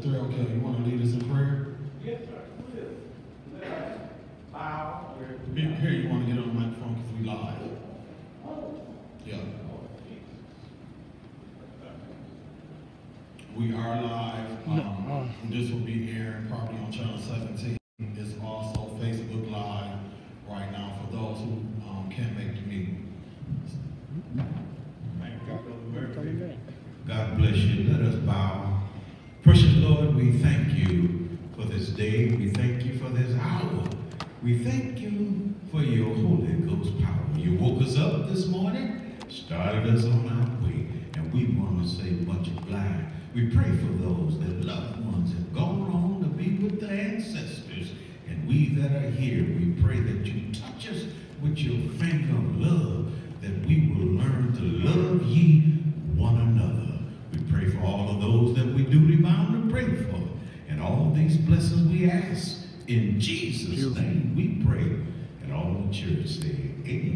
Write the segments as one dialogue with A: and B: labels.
A: Threlkel, you want to lead us in prayer?
B: Yes, sir. Bow.
A: Here, you want to get on the microphone because we live. Yeah. We are live. This will be airing probably on channel 17. It's also Facebook Live right now for those who can't make the meeting.
C: God bless you. Let us bow. Precious Lord, we thank you for this day. We thank you for this hour. We thank you for your Holy Ghost power. You woke us up this morning, started us on our way, and we want to say much obliged. We pray for those that loved ones have gone on to be with their ancestors, and we that are here, we pray that you touch us with your finger of love, that we will learn to love ye one another. We pray for all of those that we duty bound to pray for, and all these blessings we ask in Jesus' name we pray. And all the church say,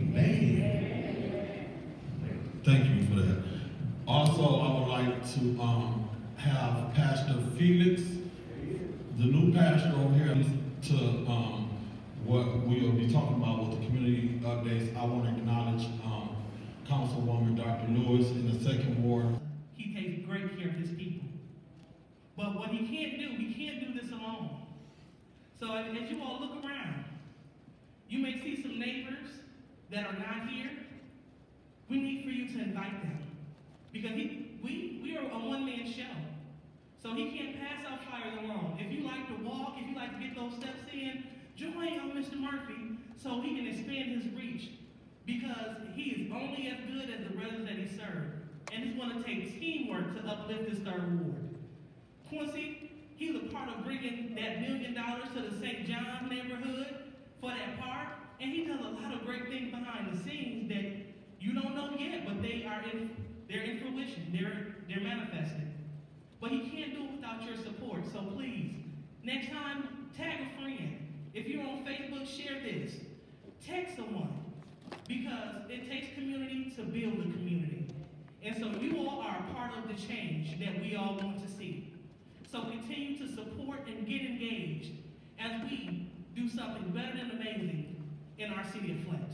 C: amen.
A: Thank you for that. Also, I would like to have Pastor Felix, the new pastor over here, to what we'll be talking about with the community updates. I want to acknowledge Councilwoman Dr. Lewis in the 2nd Ward.
D: He takes great care of his people. But what he can't do this alone. So as you all look around, you may see some neighbors that are not here. We need for you to invite them. Because we are a one-man show. So he can't pass out flyers alone. If you like to walk, if you like to get those steps in, join Mr. Murphy so he can expand his reach. Because he is only as good as the residents that he serves. And it's going to take teamwork to uplift this 3rd Ward. Quincy, he's a part of bringing that $1 million to the St. John neighborhood for that park. And he does a lot of great things behind the scenes that you don't know yet, but they're in fruition. They're manifesting. But he can't do it without your support. So please, next time, tag a friend. If you're on Facebook, share this. Text someone. Because it takes community to build a community. And so you all are a part of the change that we all want to see. So continue to support and get engaged as we do something better than amazing in our city of Flint.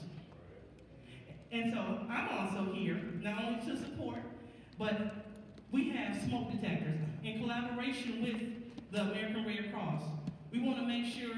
D: And so I'm also here, not only to support, but we have smoke detectors in collaboration with the American Red Cross. We want to make sure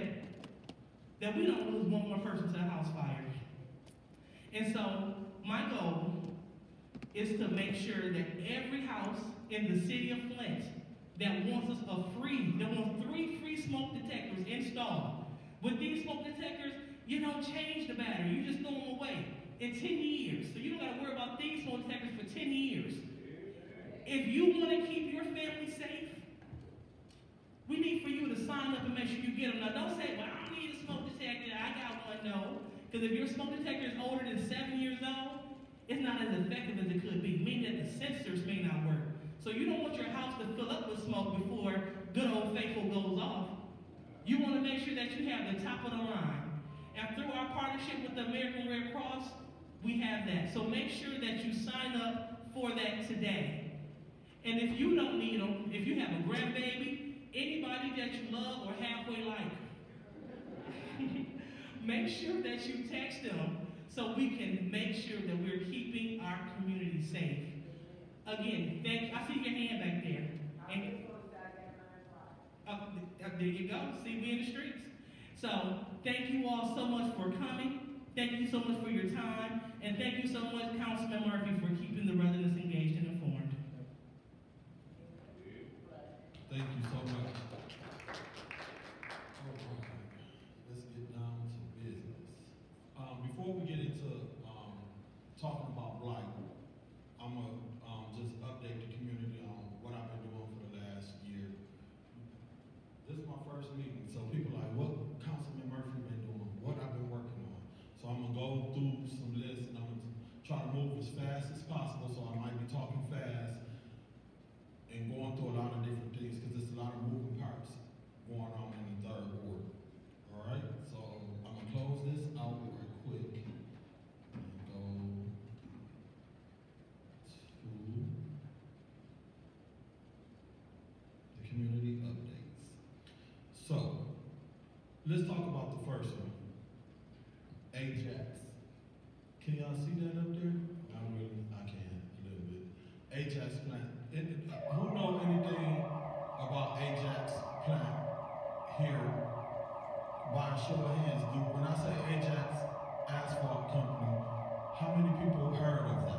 D: that we don't lose one more person to a house fire. And so my goal is to make sure that every house in the city of Flint that wants us that wants 3 free smoke detectors installed. With these smoke detectors, you don't change the battery, you just throw them away in 10 years. So you don't got to worry about these smoke detectors for 10 years. If you want to keep your family safe, we need for you to sign up and make sure you get them. Now don't say, well, I don't need a smoke detector, I got one. No. Because if your smoke detector is older than 7 years old, it's not as effective as it could be, meaning that the sensors may not work. So you don't want your house to fill up with smoke before good old faithful goes off. You want to make sure that you have the top of the line. And through our partnership with the American Red Cross, we have that. So make sure that you sign up for that today. And if you don't need them, if you have a grandbaby, anybody that you love or halfway like, make sure that you text them so we can make sure that we're keeping our community safe. Again, I see your hand back there. And, there you go. See, we in the streets. So thank you all so much for coming. Thank you so much for your time. And thank you so much, Councilman Murphy, for keeping the residents engaged and informed.
A: Thank you so much. Let's get down to business. Before we get into talking about blight, I'm going to just update the community on what I've been doing for the last year. This is my first meeting, so people are like, what Councilman Murphy been doing? What I've been working on? So I'm going to go through some lists, and I'm going to try to move as fast as possible, so I let's talk about the first one. Ajax. Can y'all see that up there? I can, a little bit. Ajax plant. Who know anything about Ajax plant here? By a show of hands, when I say Ajax Asphalt Company, how many people heard of that?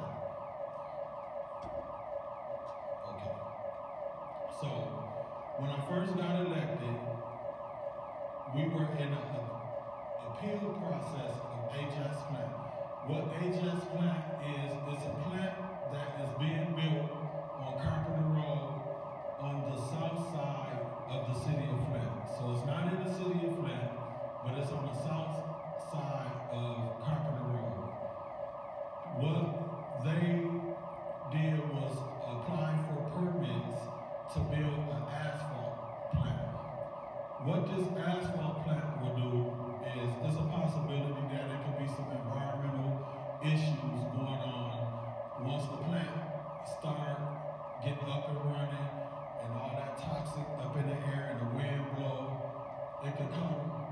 A: Okay. So, when I first got elected, we were in an appeal process of Ajax plant. What Ajax plant is, it's a plant that is being built on Carpenter Road on the south side of the city of Flint. So it's not in the city of Flint, but it's on the south side of Carpenter Road. What they did was apply for permits to build an asphalt plant. What this asphalt plant will do is, there's a possibility that there could be some environmental issues going on once the plant start getting up and running and all that toxic up in the air and the wind blow. It could come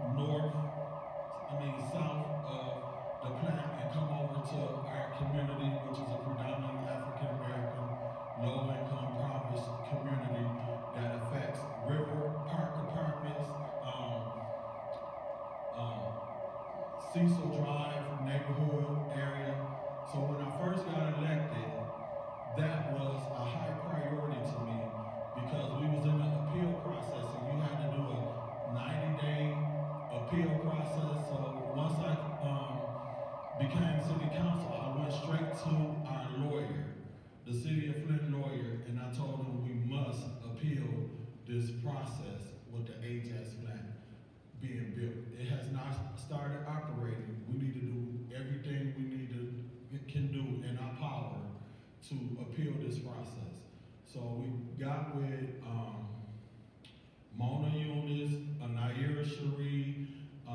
A: south of the plant and come over to our community, which is a predominantly African American, low-income, impoverished community that affects River Park Apartments, Cecil Drive neighborhood area. So when I first got elected, that was a high priority to me because we was in the appeal process and you had to do a 90-day appeal process. So once I became city council, I went straight to our lawyer, the city of Flint lawyer, and I told him we must appeal this process with the Ajax plant being built. It has not started operating. We need to do everything can do in our power to appeal this process. So we got with Mona Eunice, Naira Cherie,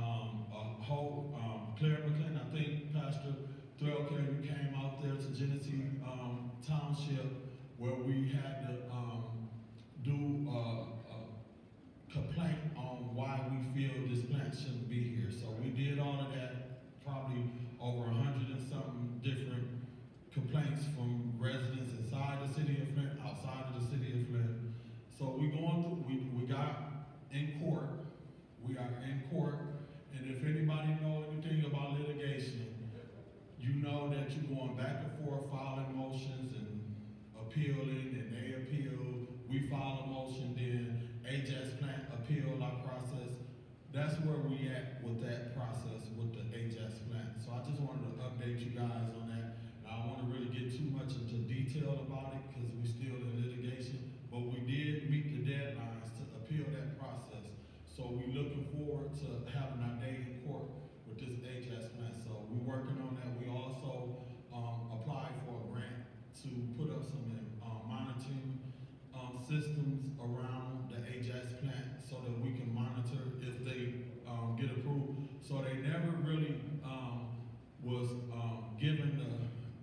A: Claire McClain. I think Pastor Threlker, you came out there to Genesee Township where we had to do a complaint on why we feel this plant shouldn't be here. So we did all of that, probably over 100 and something different complaints from residents inside the city of Flint, outside of the city of Flint. So we got in court. We are in court, and if anybody know anything about litigation, you know that you're going back and forth filing motions and appealing, and they appeal. We file a motion, then Ajax plant appeal our process. That's where we at with that process with the Ajax plant. So I just wanted to update you guys on that. I don't want to really get too much into detail about it because we're still in litigation, but we did meet the deadlines to appeal that process. So we're looking forward to having our day in court with this Ajax plant. So we're working on that. We also applied for a grant to put up some monitoring systems around the Ajax plant so that we can monitor if they get approved. So they never really was given the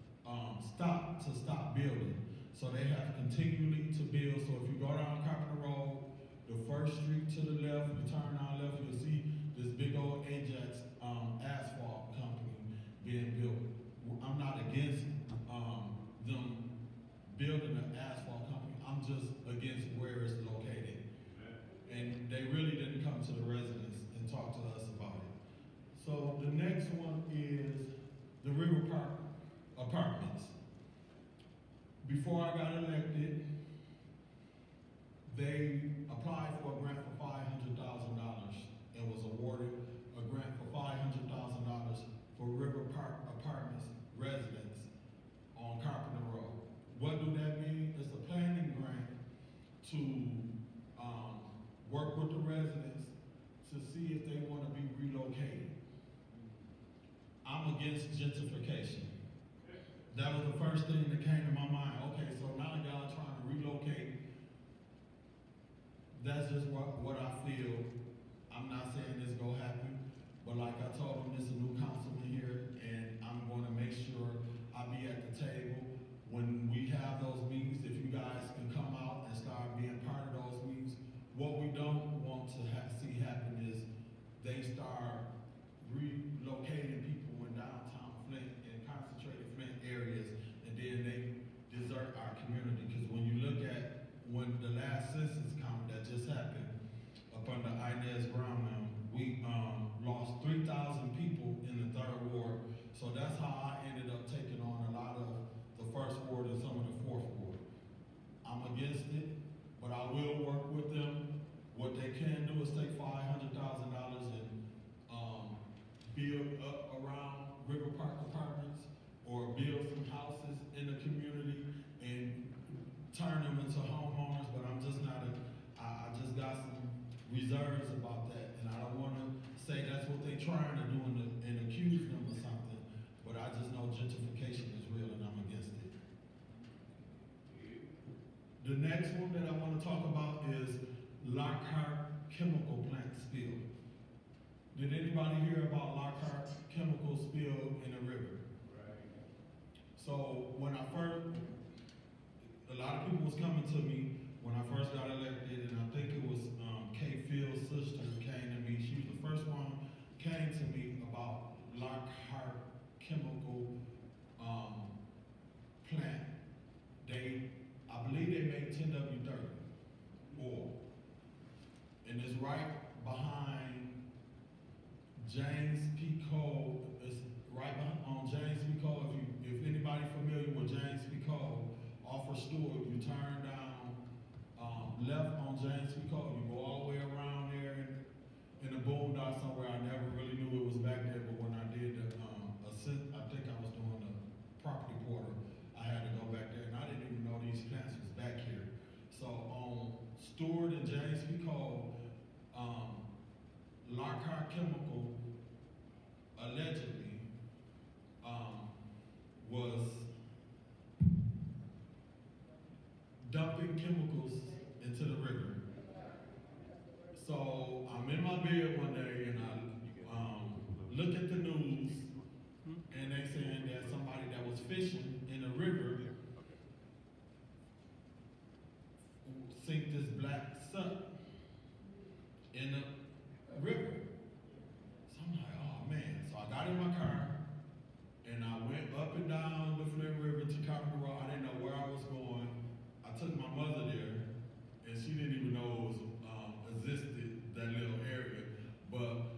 A: stop building. So they have continually to build. So if you go down Carpenter Road, the first street to the left, you turn on left, you'll see this big old Ajax asphalt company being built. I'm not against them building an asphalt company. I'm just against where it's located. And they really didn't come to the residents and talk to us about it. So the next one is the River Park Apartments. Before I got elected, they applied for a grant for $500,000 and was awarded a grant for $500,000 for River Park Apartments residents on Carpenter Road. What do that mean? It's a planning grant to work with the residents to see if they want to be relocated. I'm against gentrification. That was the first thing that came to my mind. Okay, so now y'all trying to relocate. That's just what I feel. I'm not saying this gonna happen, but like I told them, this is a new councilman here, and I'm gonna make sure I be at the table when we have those meetings. If you guys can come out and start being part of those meetings. What we don't want to see happen is they turn them into homeowners, but I'm just not I just got some reserves about that, and I don't want to say that's what they're trying to do and accuse them of something, but I just know gentrification is real and I'm against it. The next one that I want to talk about is Lockhart chemical plant spill. Did anybody hear about Lockhart chemical spill in the river? Right. So when I first, a lot of people was coming to me when I first got elected, and I think it was Kay Field's sister came to me. She was the first one came to me about Lockhart chemical plant. I believe they make 10W30 oil, and it's right behind James P. Cole. It's right on James P. Cole. If anybody familiar with James P. Cole, off of Stewart, you turn down left on James P. Cole. You go all the way around there in the boondocks somewhere. I never really knew it was back there, but when I did the ascent, I think I was doing the property porter. I had to go back there, and I didn't even know these plants was back here. So on Stewart and James P. Cole, Lockhart Chemical allegedly was dumping chemicals into the river. So I'm in my bed one day and I look at the news, and they saying that somebody that was fishing in the river sink this black soot in the river. So I'm like, oh man. So I got in my car and I went up and down the Flint River to Carpenter Road. I didn't know where I was going. I took my mother there, and she didn't even know it was existed, that little area. But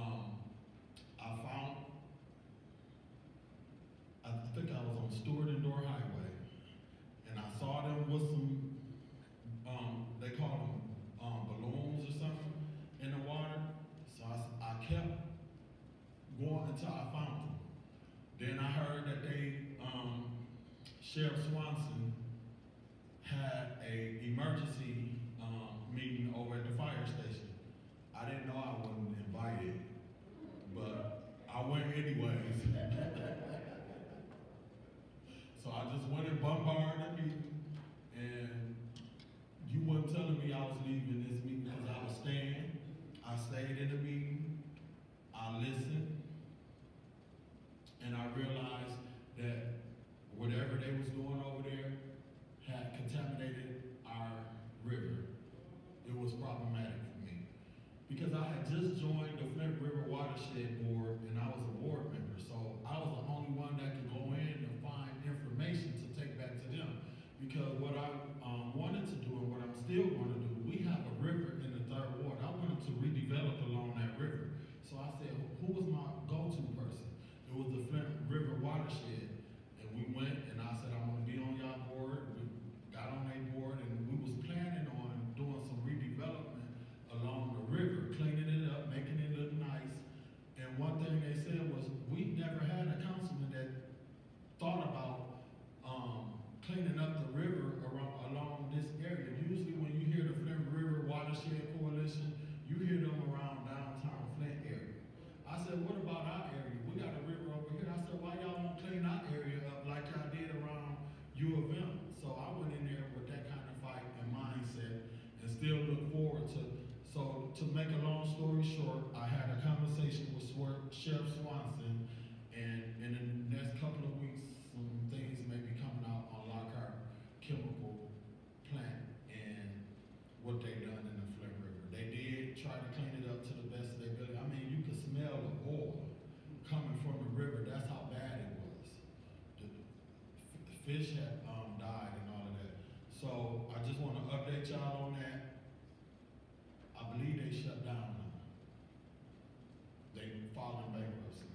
A: I think I was on Stewart and Door Highway, and I saw them with some, they call them balloons or something in the water. So I kept going until I found them. Then I heard that Sheriff Swanson had a emergency meeting over at the fire station. I didn't know I wasn't invited, but I went anyways. So I just went and bombarded the meeting, and you weren't telling me I was leaving this meeting because I was staying. I stayed in the meeting, I listened, and I realized that whatever they was doing over there had contaminated our river. It was problematic for me. Because I had just joined the Flint River Watershed Board, and I was a board member, so I was the only one that could go in and find information to take back to them. Because what I wanted to do, and what I'm still going to do, we have a river in the third ward. I wanted to redevelop along that river. So I said, who was my go-to person? It was the Flint River Watershed. And we went, and I said, I want to be on y'all board. We got on their board, and we was planning on doing some redevelopment along the river, cleaning it up, making it look nice. And one thing they said was, we never had a councilman that thought about cleaning up the river along this area. Usually when you hear the Flint River Watershed Coalition, you hear them around downtown Flint area. I said, what about our area? We got a river over here. I said, why y'all won't clean our area up like y'all did around U of M? So I went in there with that kind of fight and mindset, and still look forward to. So to make a long story short, I had a conversation with Sheriff Swanson, and in the next couple of weeks, some things may be coming out on Lockhart Chemical Plant and what they done in the Flint River. They did try to clean it up to the best of their ability. I mean, you could smell the oil coming from the river. That's how bad it was. The fish had died and all of that. So I just want to update y'all on that. I believe they shut down now. They filed in bankruptcy.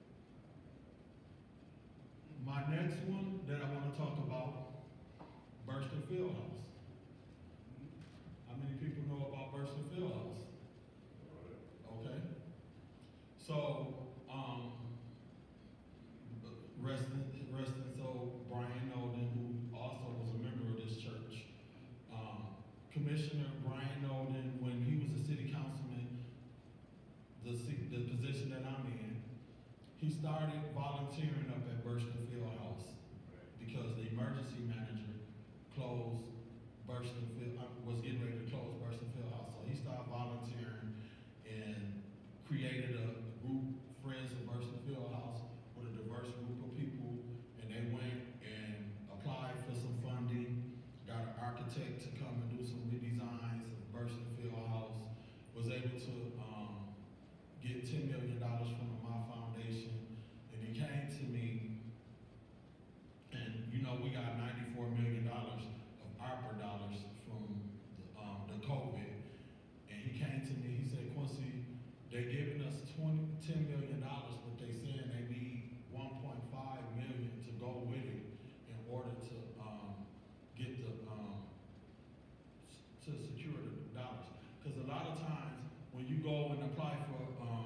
A: My next one that I want to talk about, Burston Fieldhouse. How many people know about Burston Fieldhouse? Okay. So, rest in so Brian Nolan, who also was a member of this church, Commissioner Brian Nolan, when he was a city councilman, the position that I'm in, he started volunteering up at Burston Fieldhouse because the emergency manager closed Burston Field, was getting ready to close Burston Fieldhouse. So he started volunteering and created a group, Friends of Burston Fieldhouse, with a diverse group of people, and they went and applied for some funding, got an architect to come and do some redesigns of Burston Fieldhouse, was able to get $10 million from the My Foundation, and he came to me, and you know we got $94 million of ARPA dollars from the COVID, and he came to me, he said, Quincy, they're giving us $10 million, but they saying they need $1.5 million to go with it in order to get the to secure the dollars. Because a lot of times when you go and apply for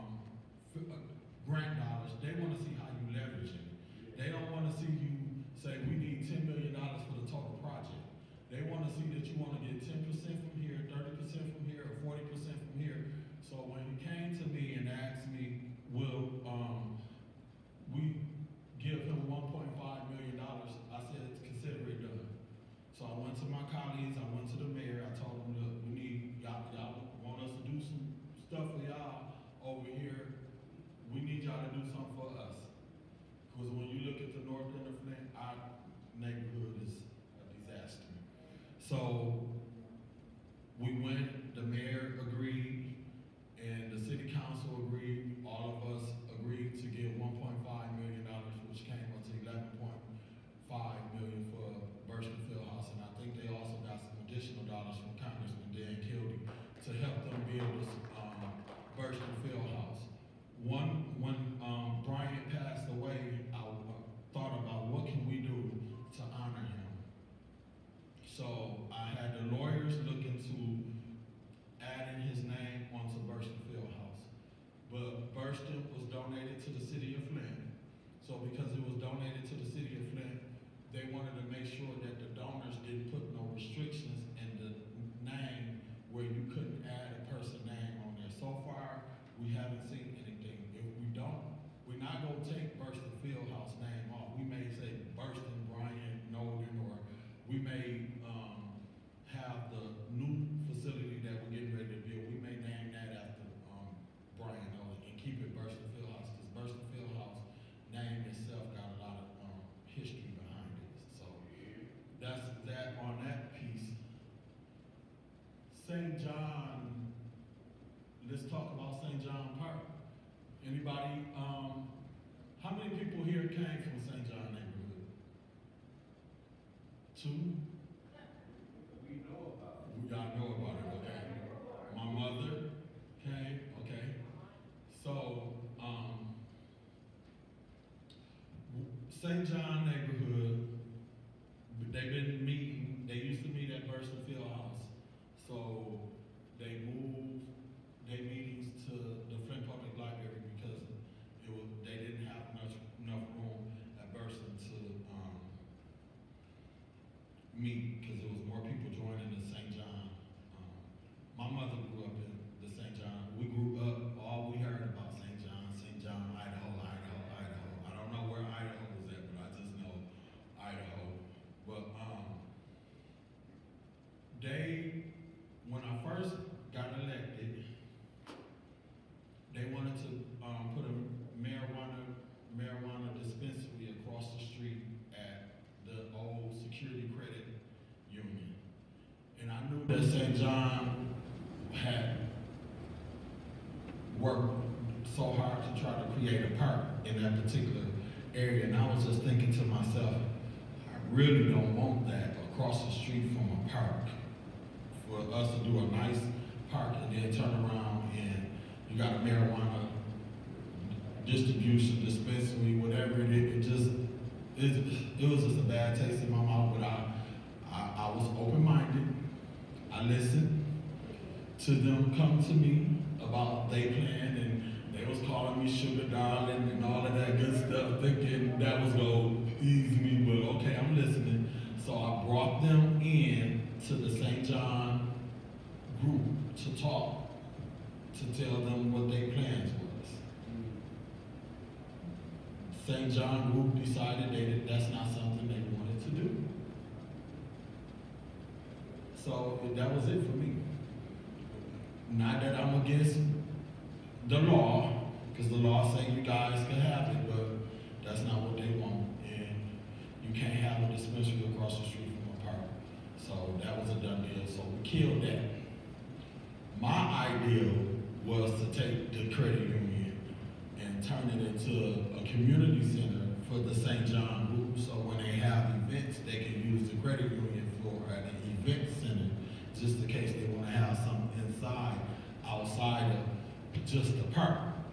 A: grant dollars, they want to see how you leverage it. They don't want to see you say we need $10 million for the total project. They want to see that you want to get 10% from here, 30% from here, or 40% from here. So when he came to me and asked me, will we give him $1.5 million, I said, consider it done. So I went to my colleagues, I went to the mayor, I told him, look, we need, y'all want us to do some stuff for y'all over here, we need y'all to do something for us. Because when you look at the north end of Flint, our neighborhood is a disaster. So we went, the mayor agreed, and the city council agreed, all of us agreed to give $1.5 million, which came up to $11.5 million for Burston Fieldhouse, and I think they also got some additional dollars from Congressman Dan Kildee to help them build this Burston Fieldhouse. When Brian passed away, I thought about what can we do to honor him. So I had the lawyers look into adding his name onto Burston Fieldhouse. But Burston was donated to the city of Flint. So because it was donated to the city of Flint, they wanted to make sure that the donors didn't put no restrictions in the name where you couldn't add a person's name on there. So far, we haven't seen anything. If we don't, we're not gonna take Burston Fieldhouse name off. We may say Burston Brian Nolan, or we may have the new facility that we're getting ready to build. We may name that after Brian Nolan and keep it Burston Fieldhouse, because Burston Fieldhouse name itself got a lot of history behind it. So that's that on that piece. St. John, let's talk about St. John Park. Anybody, how many people here came from St. John neighborhood? 2?
C: We know about it.
A: Y'all know about it, okay. My mother came, okay. So, St. John neighborhood, they've been meeting, they used to meet at Burston Fieldhouse. So they moved their meetings to the Flint Public Library because they didn't have enough room at Burston to meet, because there was more people joining the St. John. My mother grew up in the St. John. We grew up, all we heard about St. John, Idaho. I don't know where Idaho was at, but I just know Idaho. But when I first got elected, they wanted to put a marijuana dispensary across the street at the old Security Credit Union. And I knew that St. John had worked so hard to try to create a park in that particular area, and I was just thinking to myself, I really don't want that across the street from a park. For us to do a nice park and then turn around and you got a marijuana distribution dispensary, whatever it is, it was just a bad taste in my mouth. But I was open-minded. I listened to them come to me about their plan, and they was calling me sugar darling and all of that good stuff, thinking that was gonna ease me, but okay, I'm listening. So I brought them in to the St. John group to talk, to tell them what their plans was. St. John group decided that's not something they wanted to do. So that was it for me. Not that I'm against the law, because the law say you guys can have it, but that's not what they want. And you can't have a dispensary across the street from a park. So that was a done deal, so we killed that. My idea was to take the credit union and turn it into a community center for the St. John group, so when they have events, they can use the credit union for an event center, just in case they want to have something outside of just the park.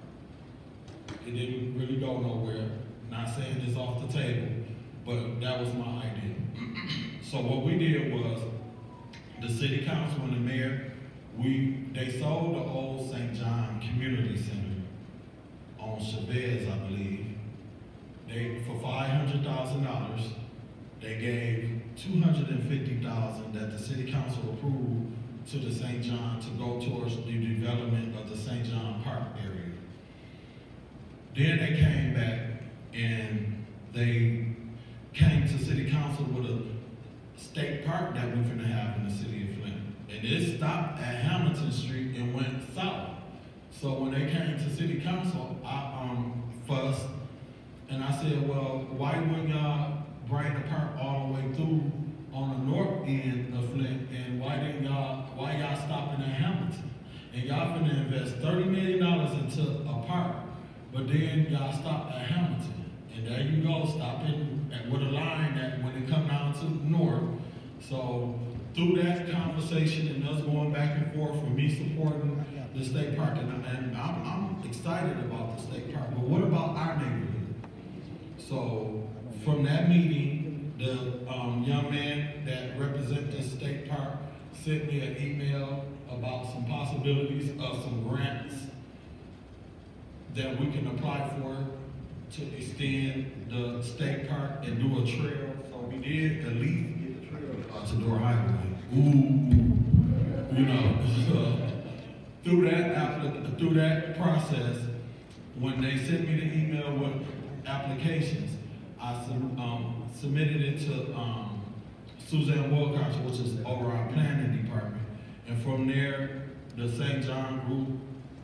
A: It didn't really go nowhere. Not saying it's off the table, but that was my idea. So what we did was, the city council and the mayor, they sold the old St. John Community Center on Chavez, I believe. For $500,000, they gave $250,000 that the city council approved to the St. John to go towards the development of the St. John Park area. Then they came back and they came to city council with a state park that we're gonna have in the city of Flint. And it stopped at Hamilton Street and went south. So when they came to city council, I fussed and I said, well, why wouldn't y'all bring the park all the way through on the north end of Flint, and why y'all stopping at Hamilton? And y'all finna invest $30 million into a park, but then y'all stop at Hamilton. And there you go, stopping with a line that when it come down to the north. So through that conversation and us going back and forth and me supporting the state park, and I'm excited about the state park, but what about our neighborhood? So from that meeting, the young man that represents the state park sent me an email about some possibilities of some grants that we can apply for to extend the state park and do a trail. So we did at least get the trail to Door Highway. Ooh, you know. Through that process, when they sent me the email with applications, I submitted it to Suzanne Wilcox, which is over our planning department. And from there, the St. John group,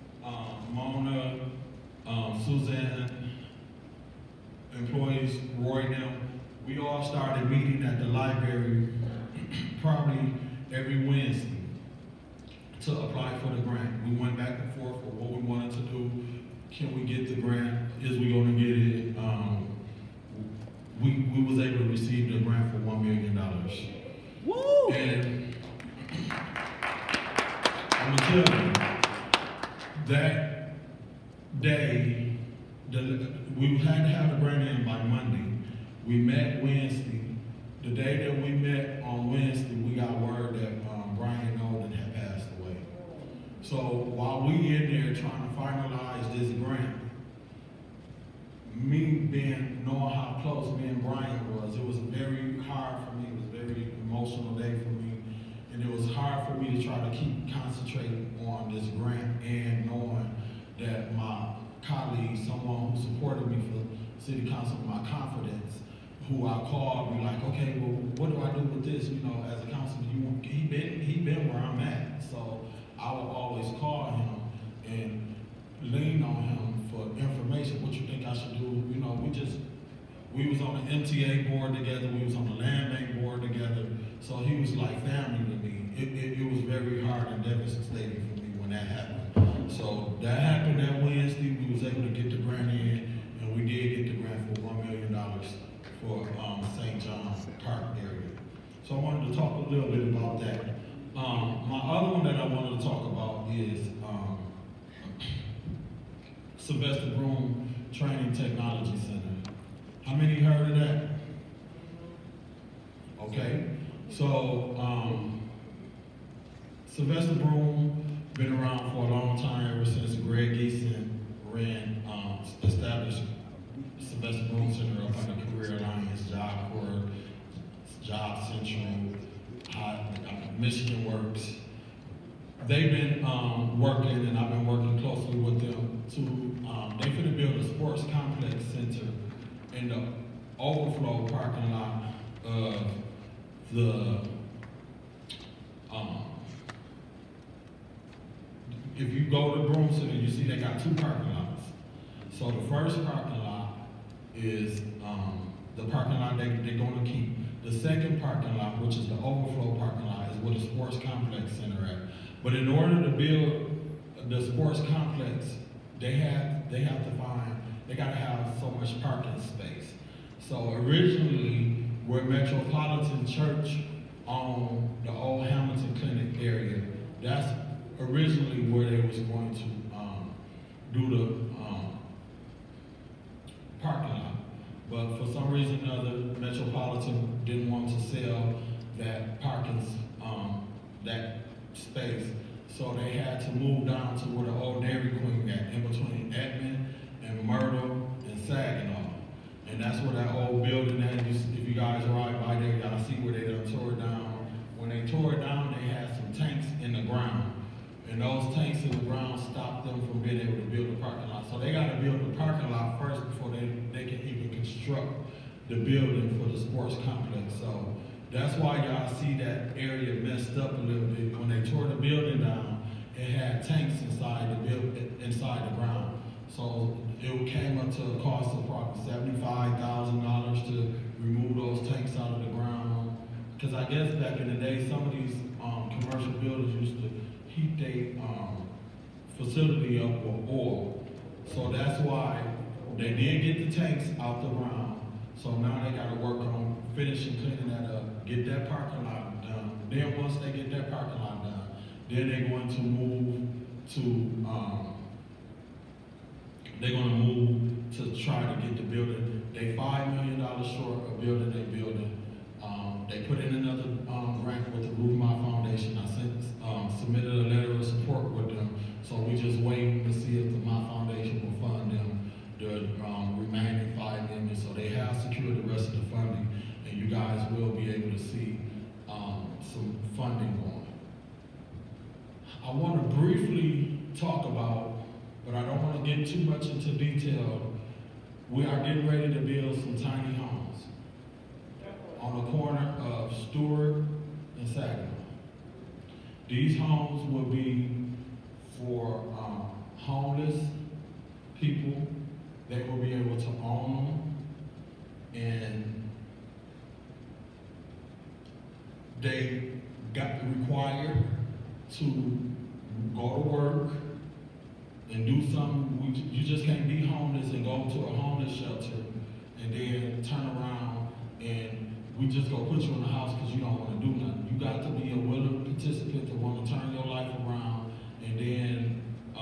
A: Mona, Suzanne, employees, Roy and them, we all started meeting at the library probably every Wednesday to apply for the grant. We went back and forth for what we wanted to do. Can we get the grant? Is we gonna get it? We was able to receive the grant for $1 million.
B: Woo!
A: And I'm gonna tell you, that day, we had to have the grant in by Monday. We met Wednesday. The day that we met on Wednesday, we got word that Brian Golden had passed away. So while we in there trying to finalize this grant, me knowing how close me and Brian was, it was very hard for me. It was a very emotional day for me. And it was hard for me to try to keep concentrating on this grant and knowing that my colleague, someone who supported me for city council, my confidence, who I called, be like, okay, well, what do I do with this? You know, as a councilman, he been where I'm at. So I would always call him and lean on him for information. What you think I should do? You know, we was on the MTA board together. We was on the land bank board together. So he was like family to me. It was very hard and devastating for me when that happened. So that happened that Wednesday. We was able to get the grant in, and we did get the grant for $1 million for St. John's Park area. So I wanted to talk a little bit about that. My other one that I wanted to talk about is Sylvester Broom Training Technology Center. How many heard of that? Okay, so Sylvester Broom been around for a long time, ever since Greg Geeson established Sylvester Broom Center up under Career Alliance, Job Corps, Job Central, Michigan Works. they've been working, and I've been working closely with them to, they finna build a sports complex center in the overflow parking lot of the, if you go to Broome Center, you see they got two parking lots. So the first parking lot is the parking lot they're gonna keep. The second parking lot, which is the overflow parking lot, is where the sports complex center at. But in order to build the sports complex, they gotta have so much parking space. So originally, where Metropolitan Church owned the old Hamilton Clinic area, that's originally where they was going to do the parking lot. But for some reason or other, Metropolitan didn't want to sell that that space. So they had to move down to where the old Dairy Queen at, in between Edmond and Myrtle and Saginaw. And that's where that old building at. If you guys ride by there, y'all see where they done tore it down. When they tore it down, they had some tanks in the ground. And those tanks in the ground stopped them from being able to build the parking lot. So they gotta build the parking lot first before they can even construct the building for the sports complex. So that's why y'all see that area messed up a little bit. When they tore the building down, it had tanks inside the ground. So it came up to a cost of probably $75,000 to remove those tanks out of the ground. Because I guess back in the day, some of these commercial buildings used to heat their facility up with oil. So that's why they did get the tanks out the ground. So now they gotta work on finishing cleaning that up, get that parking lot done. Then once they get that parking lot done, then they're going to move to try to get the building. They $5 million short of building their building. They put in another grant with the Roof My Foundation. I submitted a letter of support with them. So we just waiting to see if the My Foundation will fund them the remaining $5 million. So they have secured the rest of the funding, and you guys will be able to see some funding going. I want to briefly talk about, but I don't want to get too much into detail. We are getting ready to build some tiny homes on the corner of Stewart and Saginaw. These homes will be for homeless people. They will be able to own them, and they got required to go to work and do something. You just can't be homeless and go to a homeless shelter and then turn around and we just go put you in the house because you don't want to do nothing. You got to be a willing participant to want to turn your life around and then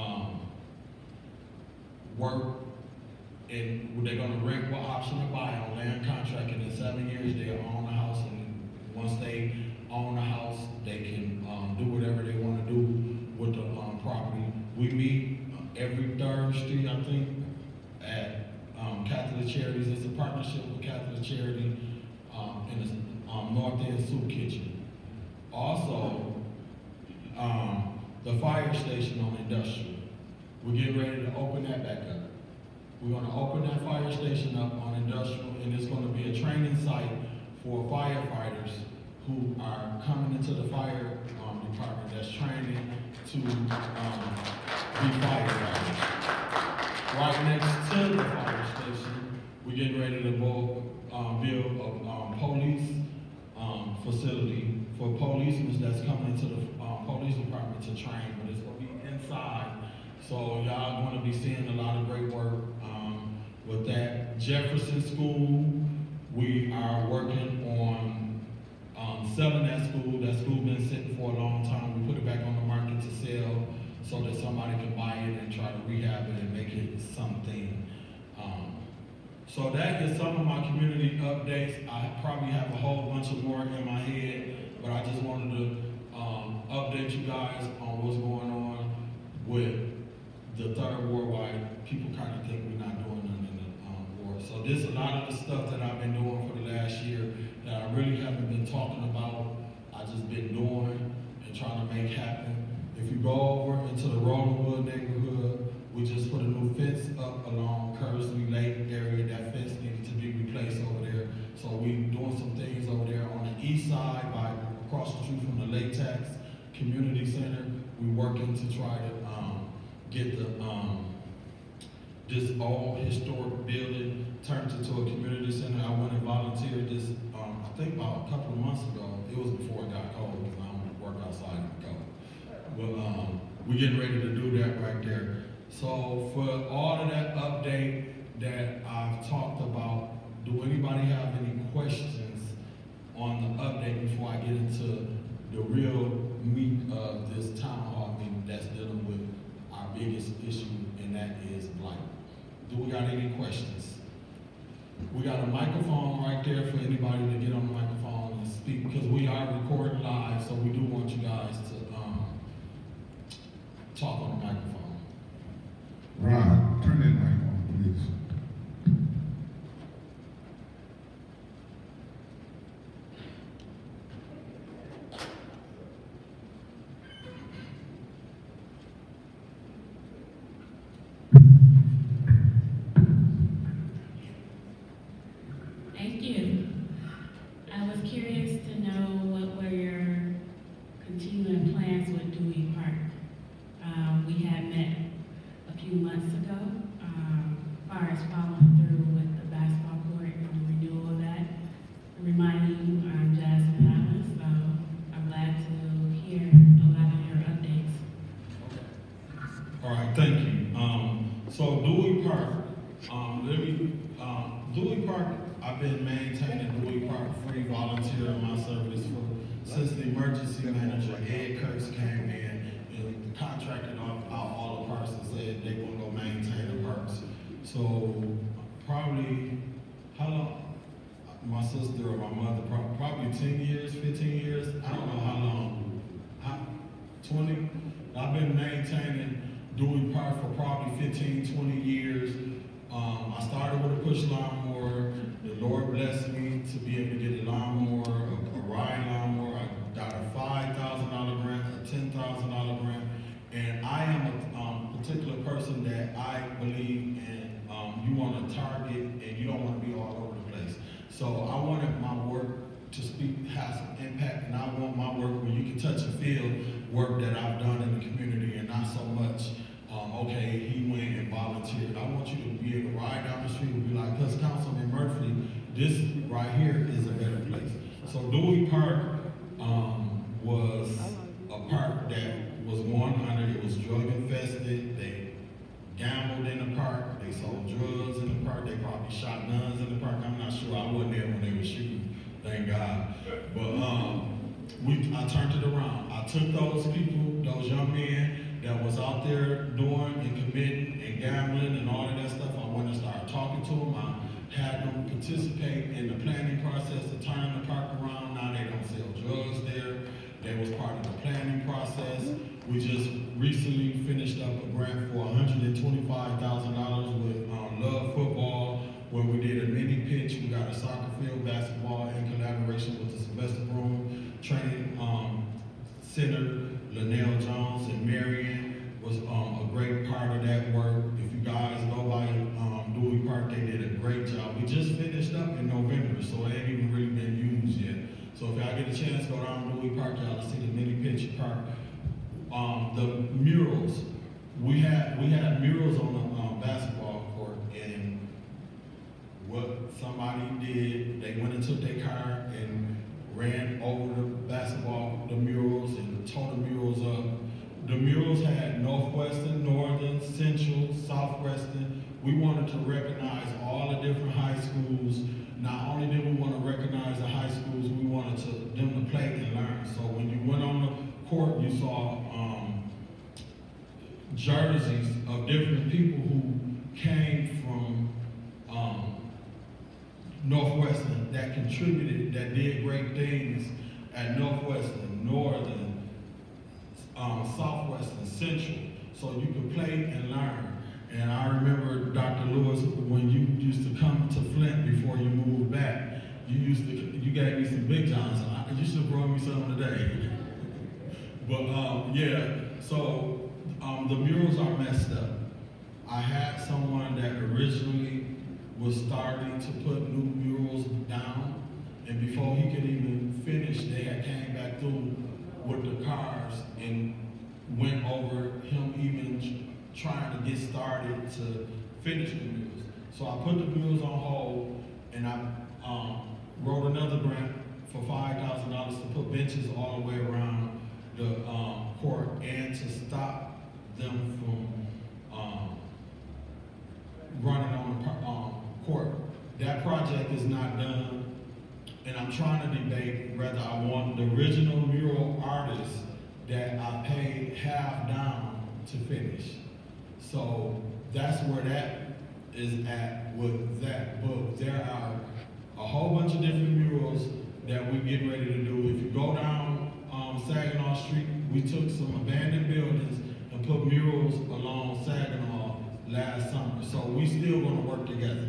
A: work. And they're going to rent with option to buy on land contract, and in 7 years they'll own the house. And once they own the house, they can do whatever they want to do with the property. We meet every Thursday, I think, at Catholic Charities. It's a partnership with Catholic Charity in the North End Soup Kitchen. Also, the fire station on Industrial. We're getting ready to open that back up. We're going to open that fire station up on Industrial, and it's going to be a training site for firefighters who are coming into the fire department that's training to be firefighters. Right next to the fire station, we're getting ready to build a police facility for policemen that's coming into the police department to train, but it's going to be inside. So y'all going to be seeing a lot of great work with that. Jefferson School, we are working on selling that school. That school been sitting for a long time. We put it back on the market to sell so that somebody can buy it and try to rehab it and make it something. So that is some of my community updates. I probably have a whole bunch of more in my head, but I just wanted to update you guys on what's going on with the Third Ward, why people kind of think we're not doing nothing in the ward. So this a lot of the stuff that I've been doing for the last year that I really haven't been talking about. I just been doing and trying to make happen If you go over into the Rollingwood neighborhood, we just put a new fence up along Kersley Lake area. That fence needed to be replaced over there. So we doing some things over there on the east side by across the street from the Latex Community Center. We working to try to get the this old historic building turned into a community center. I went and volunteered this, I think about a couple of months ago. It was before it got cold because I don't work outside in the cold. But we're getting ready to do that right there. So for all of that update that I've talked about, do anybody have any questions on the update before I get into the real meat of this town hall meeting that's dealing with our biggest issue, and that is blight? Do we got any questions? We got a microphone right there for anybody to get on the microphone and speak, because we are recording live, so we do want you guys to talk on the microphone.
B: Rod, turn that mic on, please.
E: Thank you. I was curious to know what were your continuing plans with Dewey Park. We had met a few months ago, as far as following through with the basketball court and the renewal of that, reminding Jasmine Island. So I'm glad to hear a lot of your updates.
A: All right, thank you. So Dewey Park, Dewey Park, I've been maintaining Dewey Park free, volunteering my service since the emergency manager, Ed Kurtz, came in and contracted out all the parks and said they were going to maintain the parks. So probably, how long? My sister or my mother, probably 10 years, 15 years, I don't know how long. 20? I've been maintaining Dewey Park for probably 15, 20 years. I started with a push lawnmower. The Lord blessed me to be able to get a lawnmower, a ride lawnmower. I got a $5,000 grant, a $10,000 grant, and I am a particular person that I believe in. You want to target, and you don't want to be all over the place. So I wanted my work to have some impact, and I want my work where you can touch and feel work that I've done in the community, and not so much, okay, he went and volunteered. I want you to be able to ride down the street and be like, because Councilman Murphy, this right here is a better place. So Dewey Park was a park that was going under. It was drug infested. They gambled in the park. They sold drugs in the park. They probably shot guns in the park. I'm not sure. I wasn't there when they were shooting, thank God. But I turned it around. I took those people, those young men that was out there doing and committing and gambling and all of that stuff. I went and started talking to them. I had them participate in the planning process to turn the park around. Now they don't sell drugs there. They was part of the planning process. We just recently finished up a grant for $125,000 with Love Football, where we did a mini pitch. We got a soccer field, basketball in collaboration with the Sylvester Broom Training Center. Linnell Jones and Marion was a great part of that work. If you guys go by Dewey Park, they did a great job. We just finished up in November, so it ain't even really been used yet. So if y'all get a chance, go down Dewey Park, y'all see the mini pitch park. The murals, we had murals on the basketball court, and what somebody did, they went and took their car and ran over the murals and tore the murals up. The murals had Northwestern, Northern, Central, Southwestern. We wanted to recognize all the different high schools. Not only did we want to recognize the high schools, we wanted them to play and learn. So when you went on the court, you saw jerseys of different people who came from Northwestern that contributed, that did great things at Northwestern, Northern, Southwestern, Central, so you could play and learn. And I remember, Dr. Lewis, when you used to come to Flint before you moved back, you gave me some Big Johns. You should have brought me some today. But yeah, So the murals are messed up. I had someone that originally was starting to put new murals down, and before he could even finish, they had came back through with the cars and went over him even trying to get started to finish the murals. So I put the murals on hold, and I wrote another grant for $5,000 to put benches all the way around the court and to stop them from running on the court. That project is not done, and I'm trying to debate whether I want the original mural artist that I paid half down to finish. So that's where that is at with that book. There are a whole bunch of different murals that we're getting ready to do. If you go down Saginaw Street, we took some abandoned buildings and put murals along Saginaw last summer. So we still gonna work together.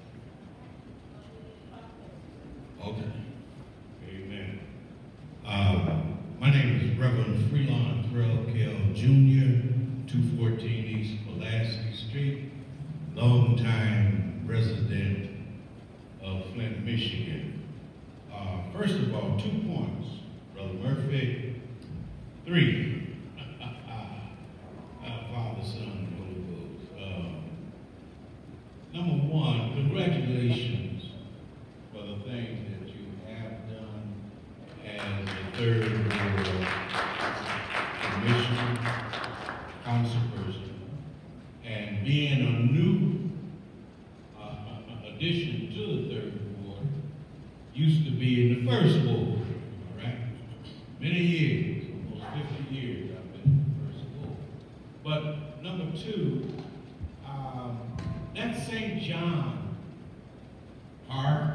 A: Okay.
C: Amen. My name is Reverend Freelon Threll Kell Jr., 214 East Pulaski Street, longtime resident of Flint, Michigan. First of all, 2 points, Brother Murphy. 3, Father, Son, and Holy Ghost. Number 1, congratulations for the things that you have done as the third ward commissioner, councilperson, and being a new addition to the third ward. Used to be in the first ward, all right? Many years, almost 50 years I've been in the first ward. But number 2, that St. John Park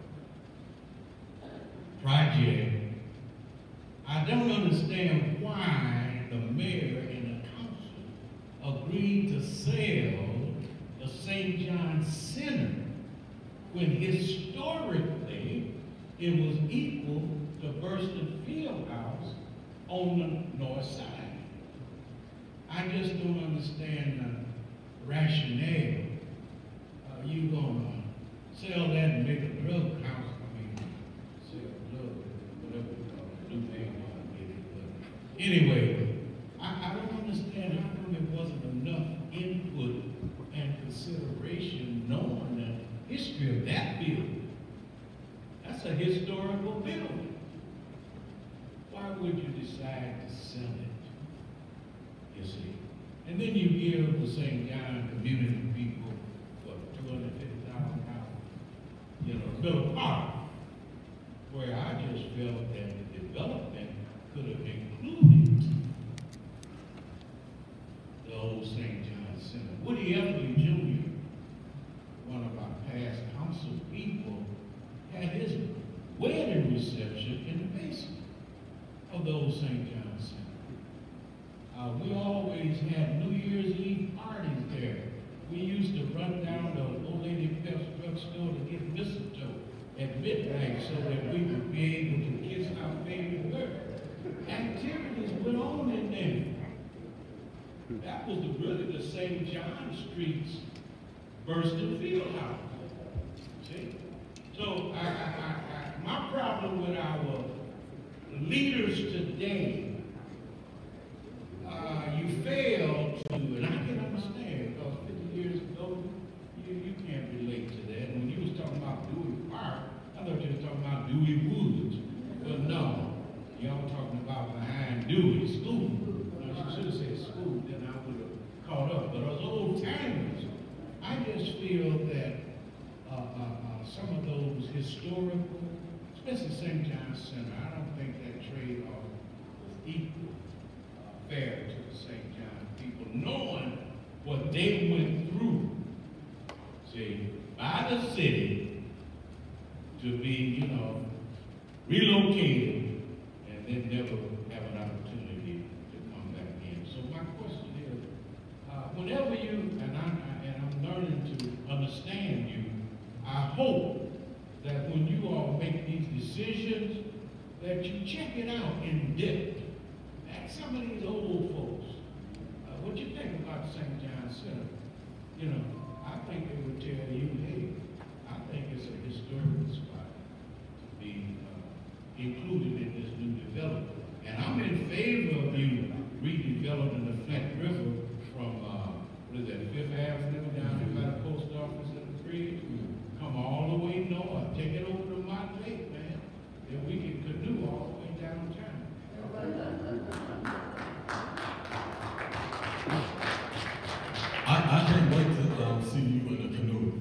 C: project, I don't understand why the mayor and the council agreed to sell the St. John Center when historically it was equal to Burston Fieldhouse on the north side. I just don't understand the rationale. You gonna sell that and make a drug house? I mean, sell drugs, whatever you call it, new name, I get it. But anyway, I don't understand how come there wasn't enough input and consideration knowing the history of that building. That's a historical building. Why would you decide to sell it? You see? And then you give the St. John community people, what, $250,000, you know, build a park, where I just felt that the development could have included the old St. John Center. Woody Everly Jr., one of our past council people, had his wedding reception in the basement of the old St. John Center. We always had New Year's Eve parties there. We used to run down the old lady Pep's drugstore to get mistletoe at midnight so that we would be able to kiss our favorite girl. Activities went on in there. That was really the St. John Street's Burston Fieldhouse. See? So my problem with our leaders today, you fail to, and I can understand, because 50 years ago, you can't relate to that. And when you was talking about Dewey Park, I thought you were talking about Dewey Woods. But no, y'all talking about behind Dewey School. You should have said school, then I would have caught up. But those old timers, I just feel that some of those historical, especially St. John Center, I don't think that trade-off was equal, fair to the St. John people, knowing what they went through, see, by the city to be, you know, relocated and then never have an opportunity to come back in. So my question is, whenever you, and I'm learning to understand you, I hope that when you all make these decisions, that you check it out in depth. Ask some of these old folks,
F: St. John Center, you know, I think they would tell you, hey, I think it's a historical spot to be included in this new development. And I'm in favor of you redeveloping the Flint River from, what is that, Fifth Avenue down there by the post office and the bridge? Come all the way north, take it over to Mott Lake, man. Then we can canoe all the way downtown.
A: I can't wait to see you in a canoe.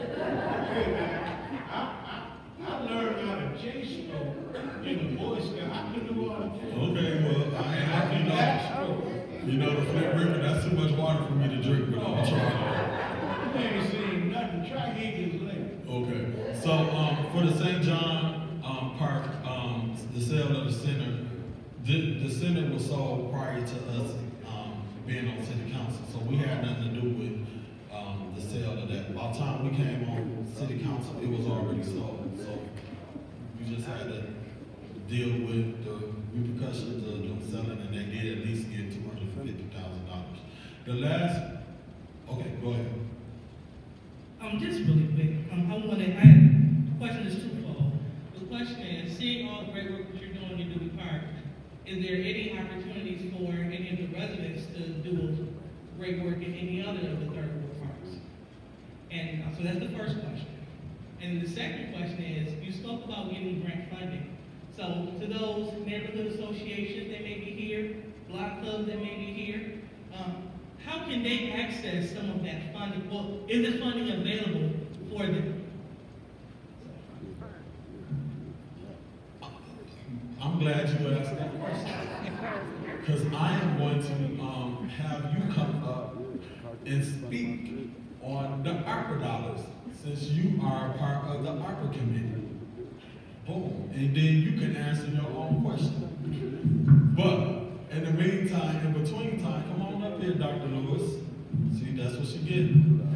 F: I learned how to chase stroke in the Boy Scout. I canoe all the time.
A: Okay, well, I
F: can
A: know.
F: backstroke.
A: You know, the Flint River, that's too much water for me to drink, but I'm trying.
F: You ain't seen nothing. Try Higgins Lake.
A: Okay, so for the St. John Park, the sale of the center, the center was sold prior to us being on city council, so we had nothing to do with the sale of that. By the time we came on city council, it was already sold, so we just had to deal with the repercussions of them selling, and they did at least get $250,000. The last, okay, go ahead.
D: Just really quick, I had the question is twofold. The question is, seeing all the great work that you're doing in Dewey Park, is there any opportunities for any of the residents to do great work in any other of the third ward parks? And so that's the first question. And the second question is, you spoke about getting grant funding. So to those neighborhood associations that may be here, block clubs that may be here, how can they access some of that funding? Well, is the funding available for them?
A: I'm glad you asked that question, because I am going to have you come up and speak on the ARPA dollars, since you are a part of the ARPA committee. Boom, and then you can answer your own question. But in the meantime, in between time, come on up here, Dr. Lewis. See, that's what she get.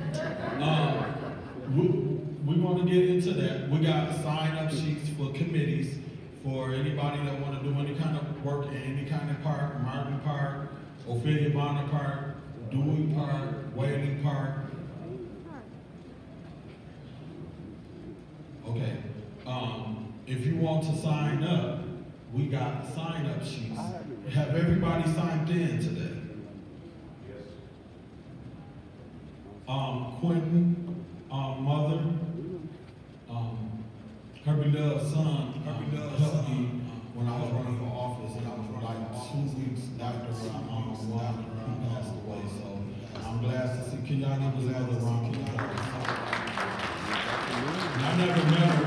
A: We want to get into that. We got sign-up sheets for committees for anybody that want to do any kind of work in any kind of park, Martin Park, Ophelia Bonner Park, Dewey Park, Whaley Park. Okay. If you want to sign up, we got sign-up sheets. Have everybody signed in today? Quentin, mother, her beloved son, helped me when I was running for office, and I was like 2 weeks after my mom passed away. So I'm glad to see. Can y'all give us another round of applause? I never met her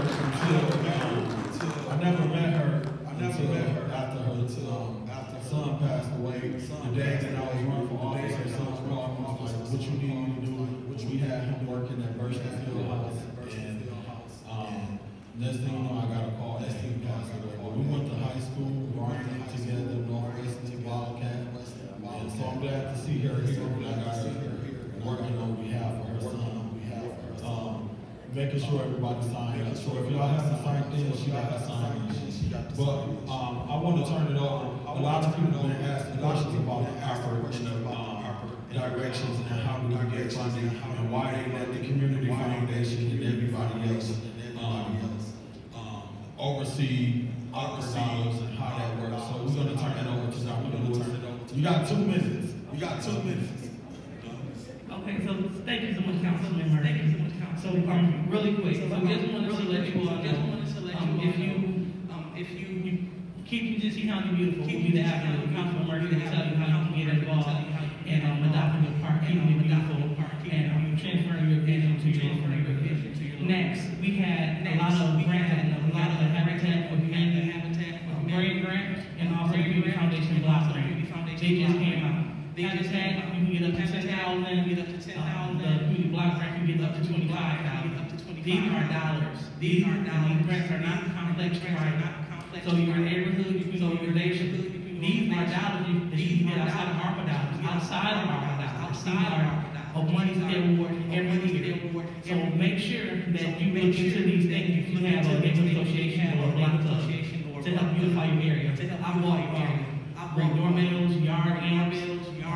A: after her son passed away. The day that I was running for office, her son called me and was like, what you need me to do? We had him working at Burstfield House, and next thing you know, I got a call that he passed away. But we went to high school, running together, Northwestern Wildcat, and so I'm glad to see her here. I got her working on behalf of her son. Making sure everybody signed up. So if y'all haven't signed in, she got to sign in. But I want to turn it over. A lot of people have been asking questions about the ARPA directions and how do we get funding and why they let the community foundation and everybody else oversee ARPA dollars and how that works. So we're going to turn it over to Dr. Lewis. You got 2 minutes.
D: Okay, so thank you so much, Councilman Murray. Thank you so much, Councilman. So really quick, so I just wanted to let you all know, if you keep Genesee County beautiful, we'll be the avenue. Councilman Murray will tell you how you can get involved in adopting your park, keeping it beautiful, and transferring your vision to your Next, we had a lot of grants, a lot of the Habitat for Humanity, Brain Grant, and also the Community Foundation Block Grant. They just came out. Habitat, you can get up to 10,000. The Community Block Grant, you can get up to 25,000. These are dollars. These grants are not complex, right? So your neighborhood, you can go your neighborhood. These are dollars that you can get outside of ARPA dollars, outside of ARPA dollars. These are of monies that award every year. So make sure that you look into these things if you have a neighborhood association or a block club to help beautify your area. I walk bring doormails, yard amps,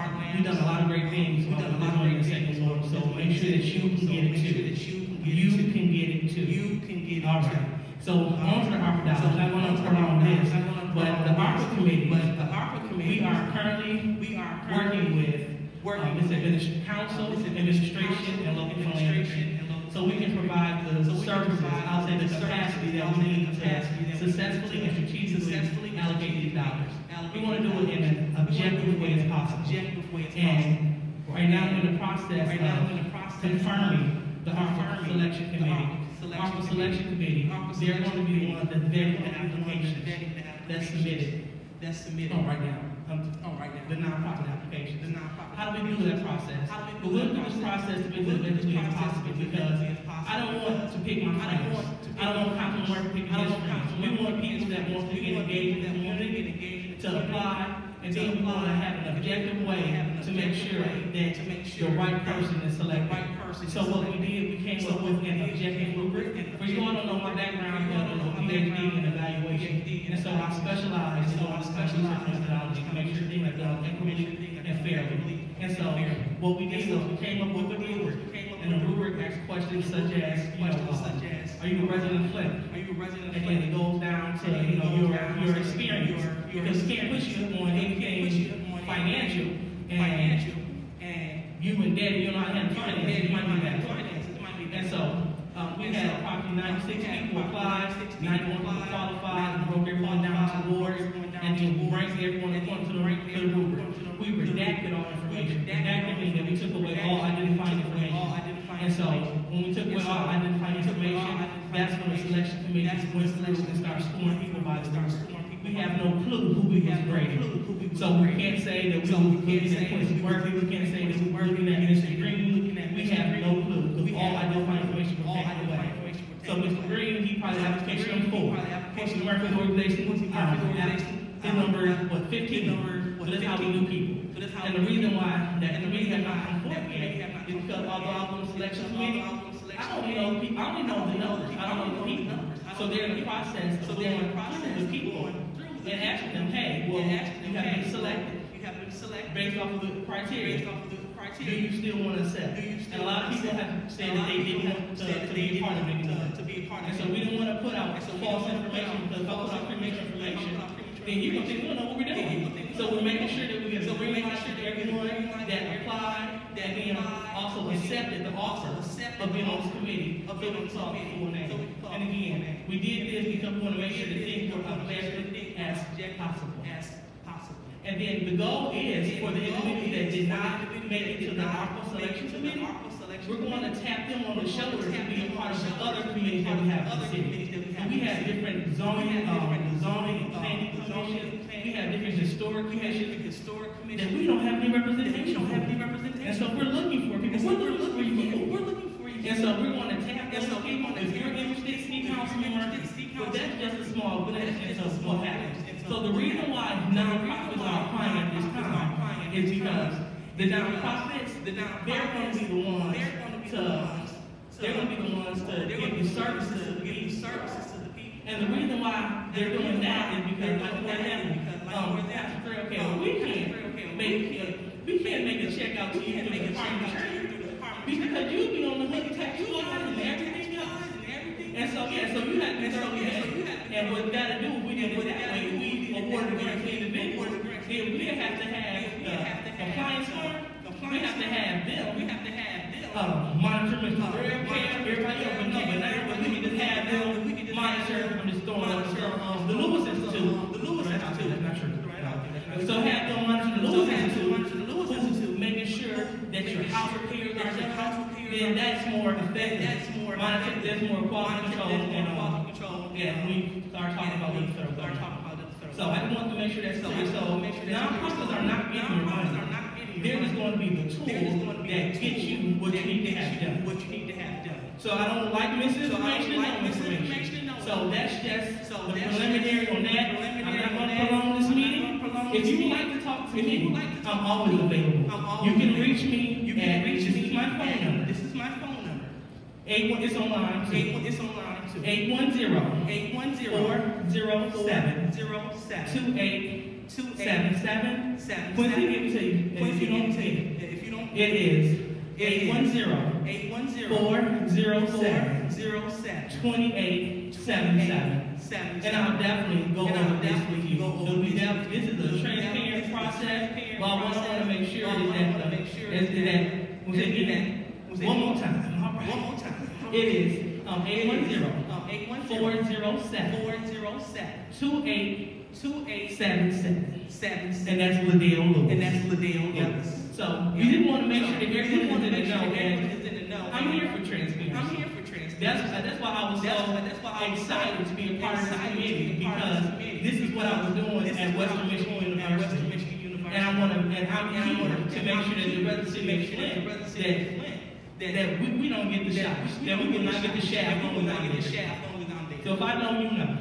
D: We've done a lot of great things. We've done a lot of great things, Lord. So make sure that you can get it too. You can get it too. You can get it. All right. So on to the ARPA dollars. I want to prolong this, but the ARPA committee, we are currently working with this council, administration, and local philanthropy. So we can provide the services, I'll say the capacity that we need to successfully and strategically allocate these dollars. We want to do it in an objective way as possible. And right now we're in the process of confirming the ARPA selection committee. ARPA selection committee, they're going to be the ones that vet the applications that's submitted. Right now. The nonprofit applications. How do we do that process? We're going to do this process to be as effectively as possible because I don't want to pick my friends. I don't want Councilman Murphy picking his friends. We want people that want to get engaged in the community to apply, and then we want to have an objective way to make sure that the right person is selected. So what we did, we came up with an objective rubric. For you all don't know my background, is a PhD in evaluation, and so I specialize in doing special methodology to make sure things are done equitably and fairly. And so what we did was we came up with a rubric, and the rubric asks questions such as, are you a resident of Flint? And then it goes down to your experience, because we can't push you on anything financial, and you and daddy, you know how to handle finances, you might be bad finances. And so we had approximately 96 people apply, 91 people qualified, and broke everyone down to wards, and then we ranked everyone according to the rubric. We redacted all information. Redacted means that we took away all identifying information. And so when we took away all identifying information, that's when the selection committee went through and started scoring people by the rubric. We have no clue who we was grading. So we can't say that we were looking at Quincy Murphy, we can't say that we were looking at Mr. Green. We have no clue, because all identifying information was taken away. So Mr. Green, he probably application 4. Quincy Murphy's organization, his number is, 15? So that's how we do people. And the reason why, and the reason not come forth yet is because although I was on the selection committee, I only know the numbers, I don't know the people. So they're in the process of going through the people and asking them, hey, well, you have been selected. Based off of the criteria. Do you still want to accept? And a lot of people have said that they didn't want to be a part of it anymore. And so we don't want to put out false information, because if I put out cremation information, then you're going to think we don't know what we're doing. So we're making sure that we have everyone that applied, that then also accepted the offer of being on this committee, of being on the full name. And again, we did this because we want to make sure that things were as effective as possible. And then the goal is for the individuals that did not make it to the ARPA selection committee, we're going to tap them on the shoulder to be a part of the other committees that we have in the city. And we have different zoning and planning commissions. We have different historic commissions that we don't have any representation for. And so we're looking for people. We're looking for you. And so we're going to tap those people. If you're interested, city council member, but that's just a small glimpse into what happens. So the reason why nonprofits are applying at this time is because the nonprofits, they're going to be the ones to give the services to the people. And the reason why they're doing that is because, like for example, we can't make a check out to you through the department because you'll be on the hook tax and everything else. And so you have to be thoroughly vetted. And what we got to do, if we did it that way, we award the grant to individuals, then we have to have the compliance firm, we have to have them monitor Mr. everybody else, but we can just have them monitor, I'm just throwing out the Lewis Institute, that's not true. So have them monitor the Lewis Institute, making sure that your house repairs are done, then that's more effective. There's more quality control, and we start talking about the federal government. So I just want to make sure that's clear. So nonprofits are not getting your money. They're just going to be the tool that gets you what you need to have done. So I don't like misinformation and no information. So that's just the preliminary on that. I'm not going to prolong this meeting. If you would like to talk to me, I'm always available. You can reach me at, this is my phone number. It's online too. 810-407-28 2877. Quincy, give it to you. And if you don't see it, it is 810-407-2877. And I'll definitely go over this with you. This is a transparent process, but I want to make sure that one more time. It is 810-407-2877. And that's Liddell Lewis. So we didn't want to make sure that everyone didn't know. I'm here for transparency. That's why I was so excited to be a part of this committee, because this is what I was doing at Western Michigan University. And I'm here to make sure that the residents of Flint, that we don't get the shot, that we will not get the shaft when we not get the shaft. So if I know, you know.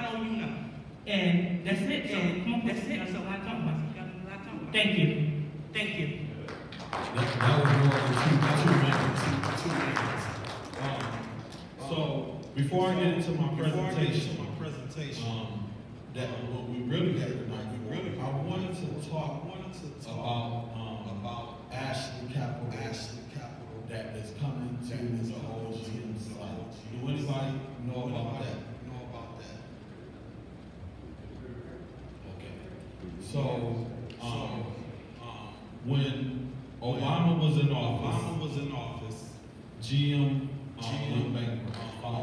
D: And that's it. So come on, that's it. That's all I talk about. Thank you.
A: That was more than 2 minutes. So before I get into my presentation, that what we really had tonight, I wanted to talk about Ashley Capital that is coming to the whole GM site. Do anybody know about that? Okay. So when Obama was in office, GM went bankrupt.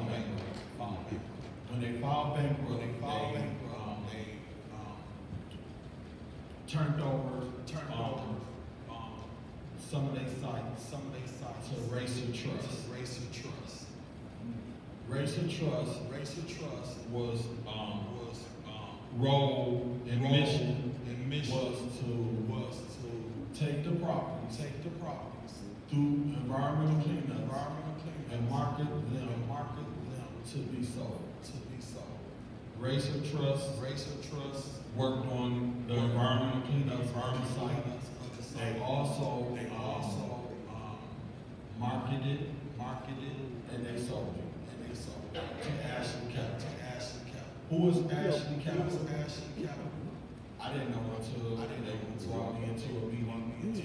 A: When they filed bankrupt, they turned over some of their sites to Racer Trust. Racer Trust was role and mission was to take the properties through environmental cleanup and market them to be sold. Racer Trust worked on the environmental cleanup site. They also marketed and they sold it to Ashley Capital. Who is Ashley Capital? I didn't know until they brought me into a meeting,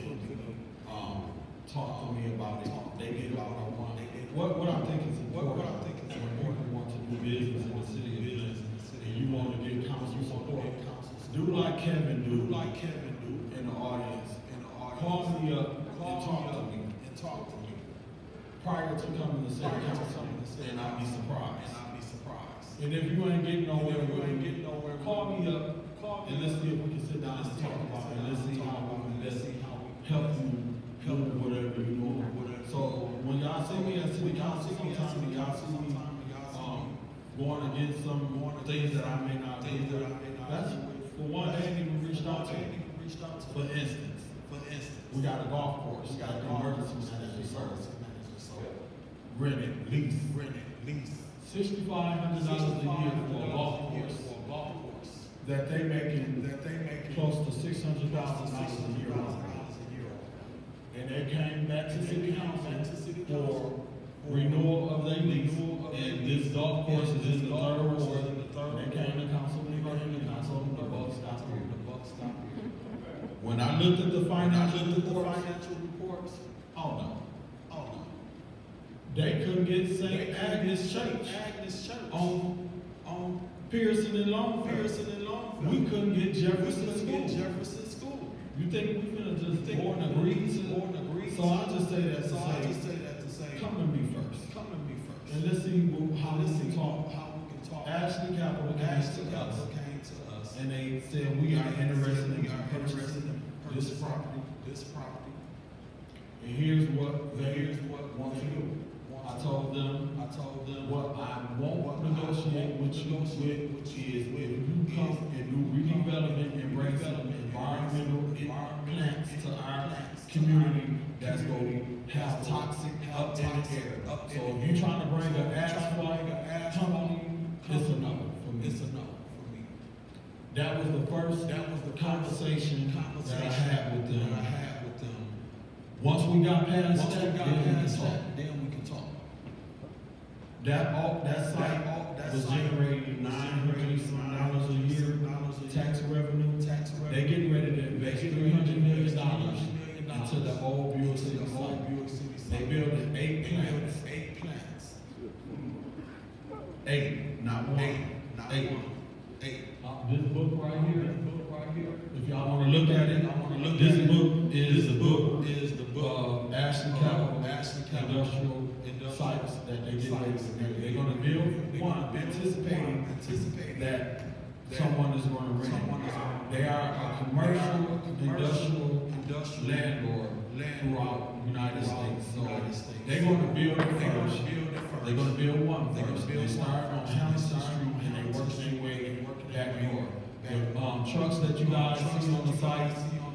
A: talk to me about it. They get about what I think is important. When you want to do business in the city of Flint and you want to get council support, do like Kevin do in the audience. Call me up and talk to me. Prior to coming to city council, and I'll be surprised. And if you ain't getting nowhere, call me up and let's see if we can sit down and talk about it. And let's see how we can help you do whatever you do. So when y'all see me at city council, sometimes y'all see me going against some things that I may not do. That's for one. They ain't even reached out to me. For instance, we got a golf course. We got the emergency manager service. Rented, lease. $6,500 a year for a golf course that they making close to $600,000 a year on. And they came back to city council for renewal of their lease, and this golf course is in the third ward. They came to council, the buck stopped here. When I looked at the financial reports, oh no. They couldn't get St. Agnes Church on Pearson and Longfield. We couldn't get Jefferson School. You think we finna just born agree? So I just say that to say, come to me first. And let's see how we can talk. Ashley Capital came to us, and they said we are interested in purchasing this property. And here's what they want to do. I told them what I won't negotiate with you with, which is if you come and do redevelopment and bring some environmental plants to our community that's going to have toxic up in the air. So if you're trying to bring an asphalt company, it's a no for me. That was the conversation that I had with them. Once we got past that, then we can talk. That site was generating $900 a year tax revenue. they getting ready to invest $300 million into the old Buick City site. They building 8 plants. 8 plants. 8, not 1. 8. This book right here. If y'all want to look at it, this book is the book Ashley Capital industrial sites that they get ready to build. They're going to build one, anticipating that someone is going to rent. They are a commercial industrial landlord throughout the United States. So they're going to build it first. They're going to build one first. They start on Hamilton Street and they work their way back north. The trucks that you guys see on the site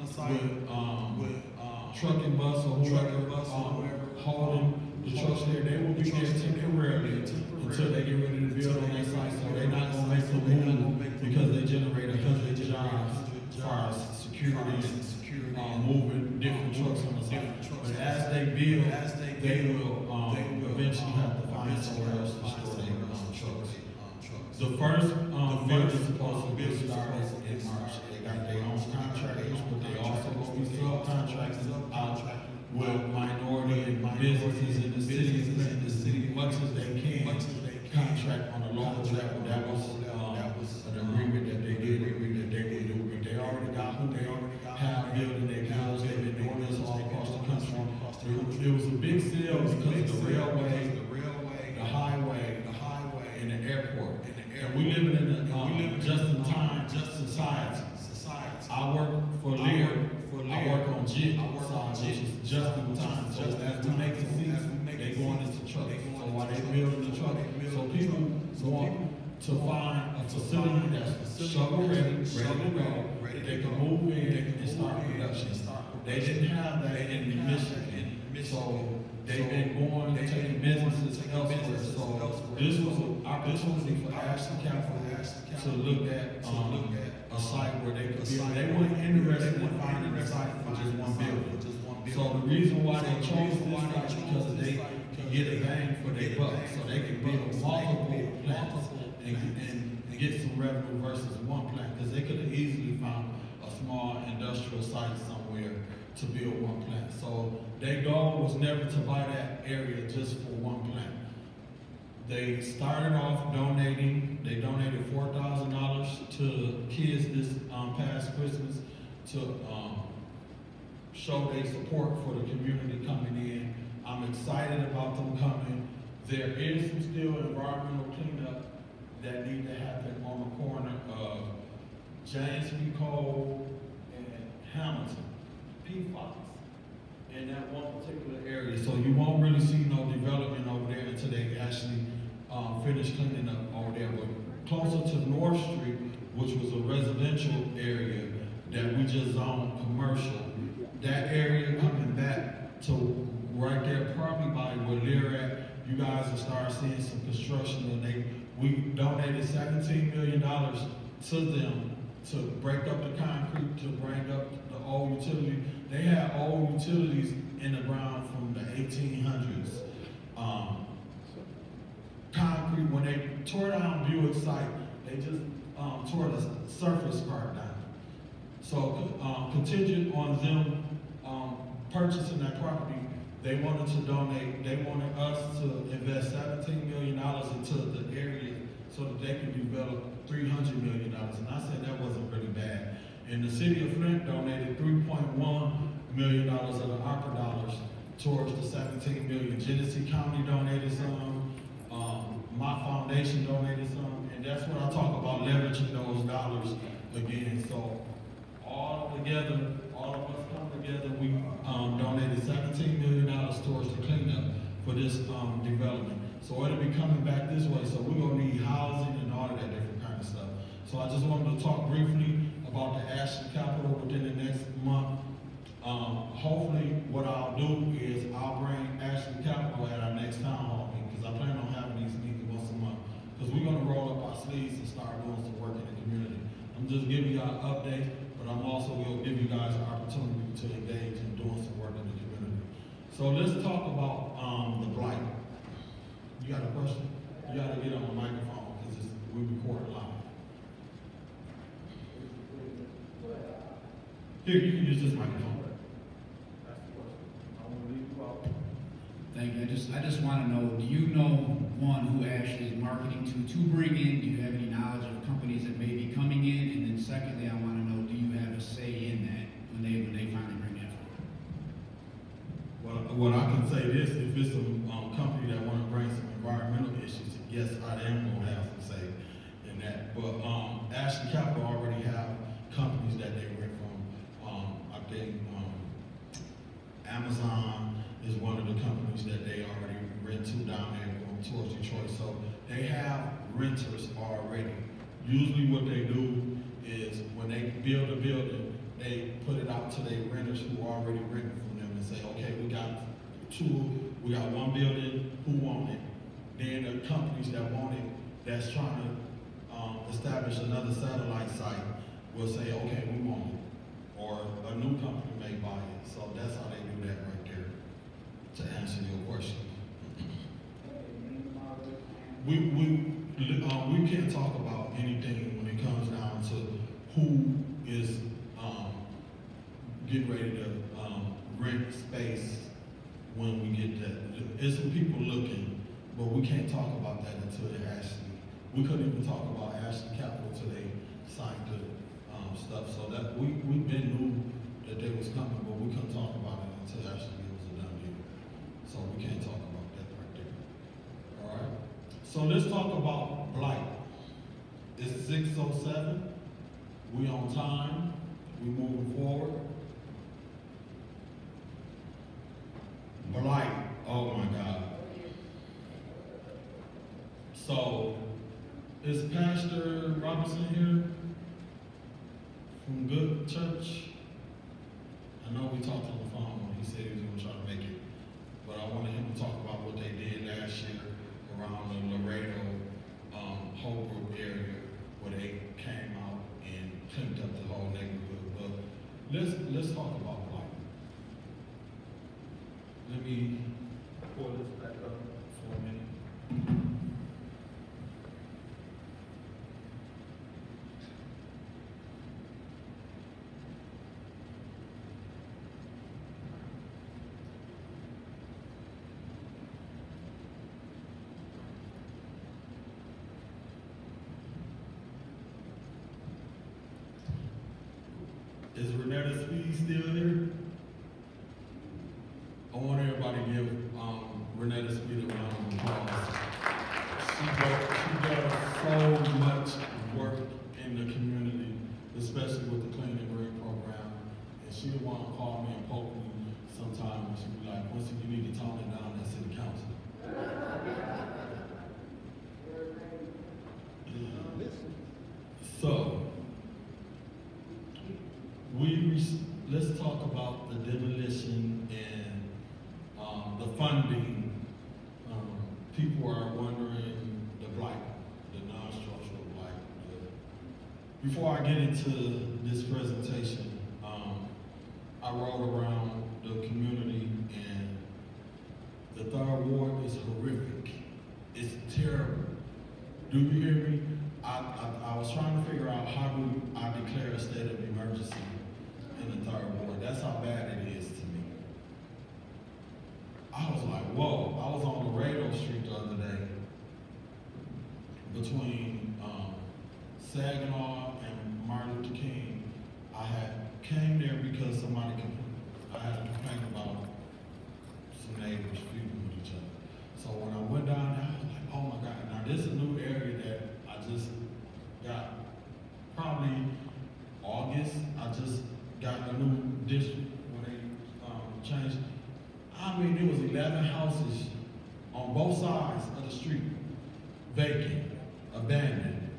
A: with truck and bus or whoever holding the trucks there, they will be there temporarily until they get ready to build on that site. So they're not going to make the move because they generate 100 jobs as far as security and moving different trucks on the site. But as they build, they will eventually have to find somewhere else to store their trucks. The first build is supposed to be started in March. They got their own contractors, but they also will be subcontracting out with minority and businesses in the city, much as they can contract on a local level. That was an agreement that they did, that they would do. But they already got who they have building their houses. They've been doing this all across the country. It was a big sale because of the railway, the highway, and the airport. And we live in a just-in-time society. I work for Lear. I work on JIT, which is just-in-time. So as we make the seats, they going into trucks. So while they building the truck, so people want to find a facility that's shovel-ready, ready to go. They can move in and start production. They didn't have that in Michigan. So they've been going, taking businesses elsewhere. So this was an opportunity for Ashley Capital to look at a site where they could build. They weren't interested in finding a site for just one building. So the reason why they chose this site is because they can get a bang for their buck. So they can build multiple plants and get some revenue versus one plant. Because they could have easily found a small industrial site somewhere to build one plant. So their goal was never to buy that area just for one plant. They started off donating. They donated $4,000 to kids this past Christmas to show their support for the community coming in. I'm excited about them coming. There is some still environmental cleanup that need to happen on the corner of James P. Cole and Hamilton. P-Fox in that one particular area. So you won't really see no development over there until they actually finish cleaning up over there. But closer to North Street, which was a residential area that we just zoned commercial, that area coming back to right there, probably by where they're at, you guys will start seeing some construction. And we donated $17 million to them to break up the concrete, to bring up the old utility. They had old utilities in the ground from the 1800s. Concrete, when they tore down Buick site, they just tore the surface part down. So contingent on them purchasing that property, they wanted to donate, they wanted us to invest $17 million into the area so that they could develop $300 million. And I said that wasn't really bad. And the city of Flint donated $3.1 million of the ARPA dollars towards the $17 million. Genesee County donated some, my foundation donated some, and that's what I talk about, leveraging those dollars again. So all together, all of us come together, we donated $17 million towards the cleanup for this development. So it'll be coming back this way. So we're gonna need housing and all of that different kind of stuff. So I just wanted to talk briefly about the Ashley Capital within the next month. Hopefully what I'll do is I'll bring Ashley Capital at our next town hall meeting, because I plan on having these meetings once a month. Because we're gonna roll up our sleeves and start doing some work in the community. I'm just giving you an update, but I'm also gonna give you guys an opportunity to engage in doing some work in the community. So let's talk about the blight. You got a question? You gotta get on the microphone because we record live. Here, you can use this microphone.
G: Thank you. I just want to know, do you know, one, who Ashley is marketing to bring in? Do you have any knowledge of companies that may be coming in? And then secondly, I want to know, do you have a say in that when they finally bring that forward?
A: Well, I can say this, if it's a company that want to bring some environmental issues, yes, I am going to have some say in that. But Ashley Capital already have companies that they rent from. I think Amazon is one of the companies that they already rent to down there going towards Detroit. So they have renters already. Usually what they do is when they build a building, they put it out to their renters who are already renting from them and say, okay, we got one building, who want it? Then the companies that want it, that's trying to establish another satellite site, will say, okay, we want it. Or a new company may buy it. So that's how they do that right there, to answer your question. We can't talk about anything when it comes down to who is getting ready to rent space when we get that. There's some people looking, but we can't talk about that until they actually, we couldn't even talk about Ashley Capital until they signed the stuff. So that we been knew that they was coming, but we couldn't talk about it until actually it was a done deal. So we can't talk about that right there. All right. So let's talk about blight. It's 6:07. We on time. We moving forward. Blight. Oh my God. So is Pastor Robinson here from Good Church? I know we talked on the phone. He said he was going to try to make it, but I wanted him to talk about what they did last year around the Laredo, Holbrook area, where they came out and cleaned up the whole neighborhood. But let's talk about blight. Let me pull this back up for a minute. Is Renetta Speed still here? I want everybody to give Renetta Speed a round of applause. She does so much work in the community, especially with the Clean and Green program. And she would want to call me and poke me sometimes. She'd be like, Quincy, you need to tone it down at city council. So, let's talk about the demolition and the funding. People are wondering the blight, the non-structural blight. Before I get into this presentation, I rode around the community and the Third Ward is horrific. It's terrible. Do you hear me? I was trying to figure out how do I declare a state of emergency in the Third Ward. That's how bad it is to me. I was like, whoa. I was on Laredo Street the other day between Saginaw and Martin Luther King. I had came there because I had a complaint about some neighbors feuding with each other. So when I went down there, I was like, oh my God. Now this is a new area that I just got probably August. I just got a new district when they changed. I mean, there was 11 houses on both sides of the street, vacant, abandoned.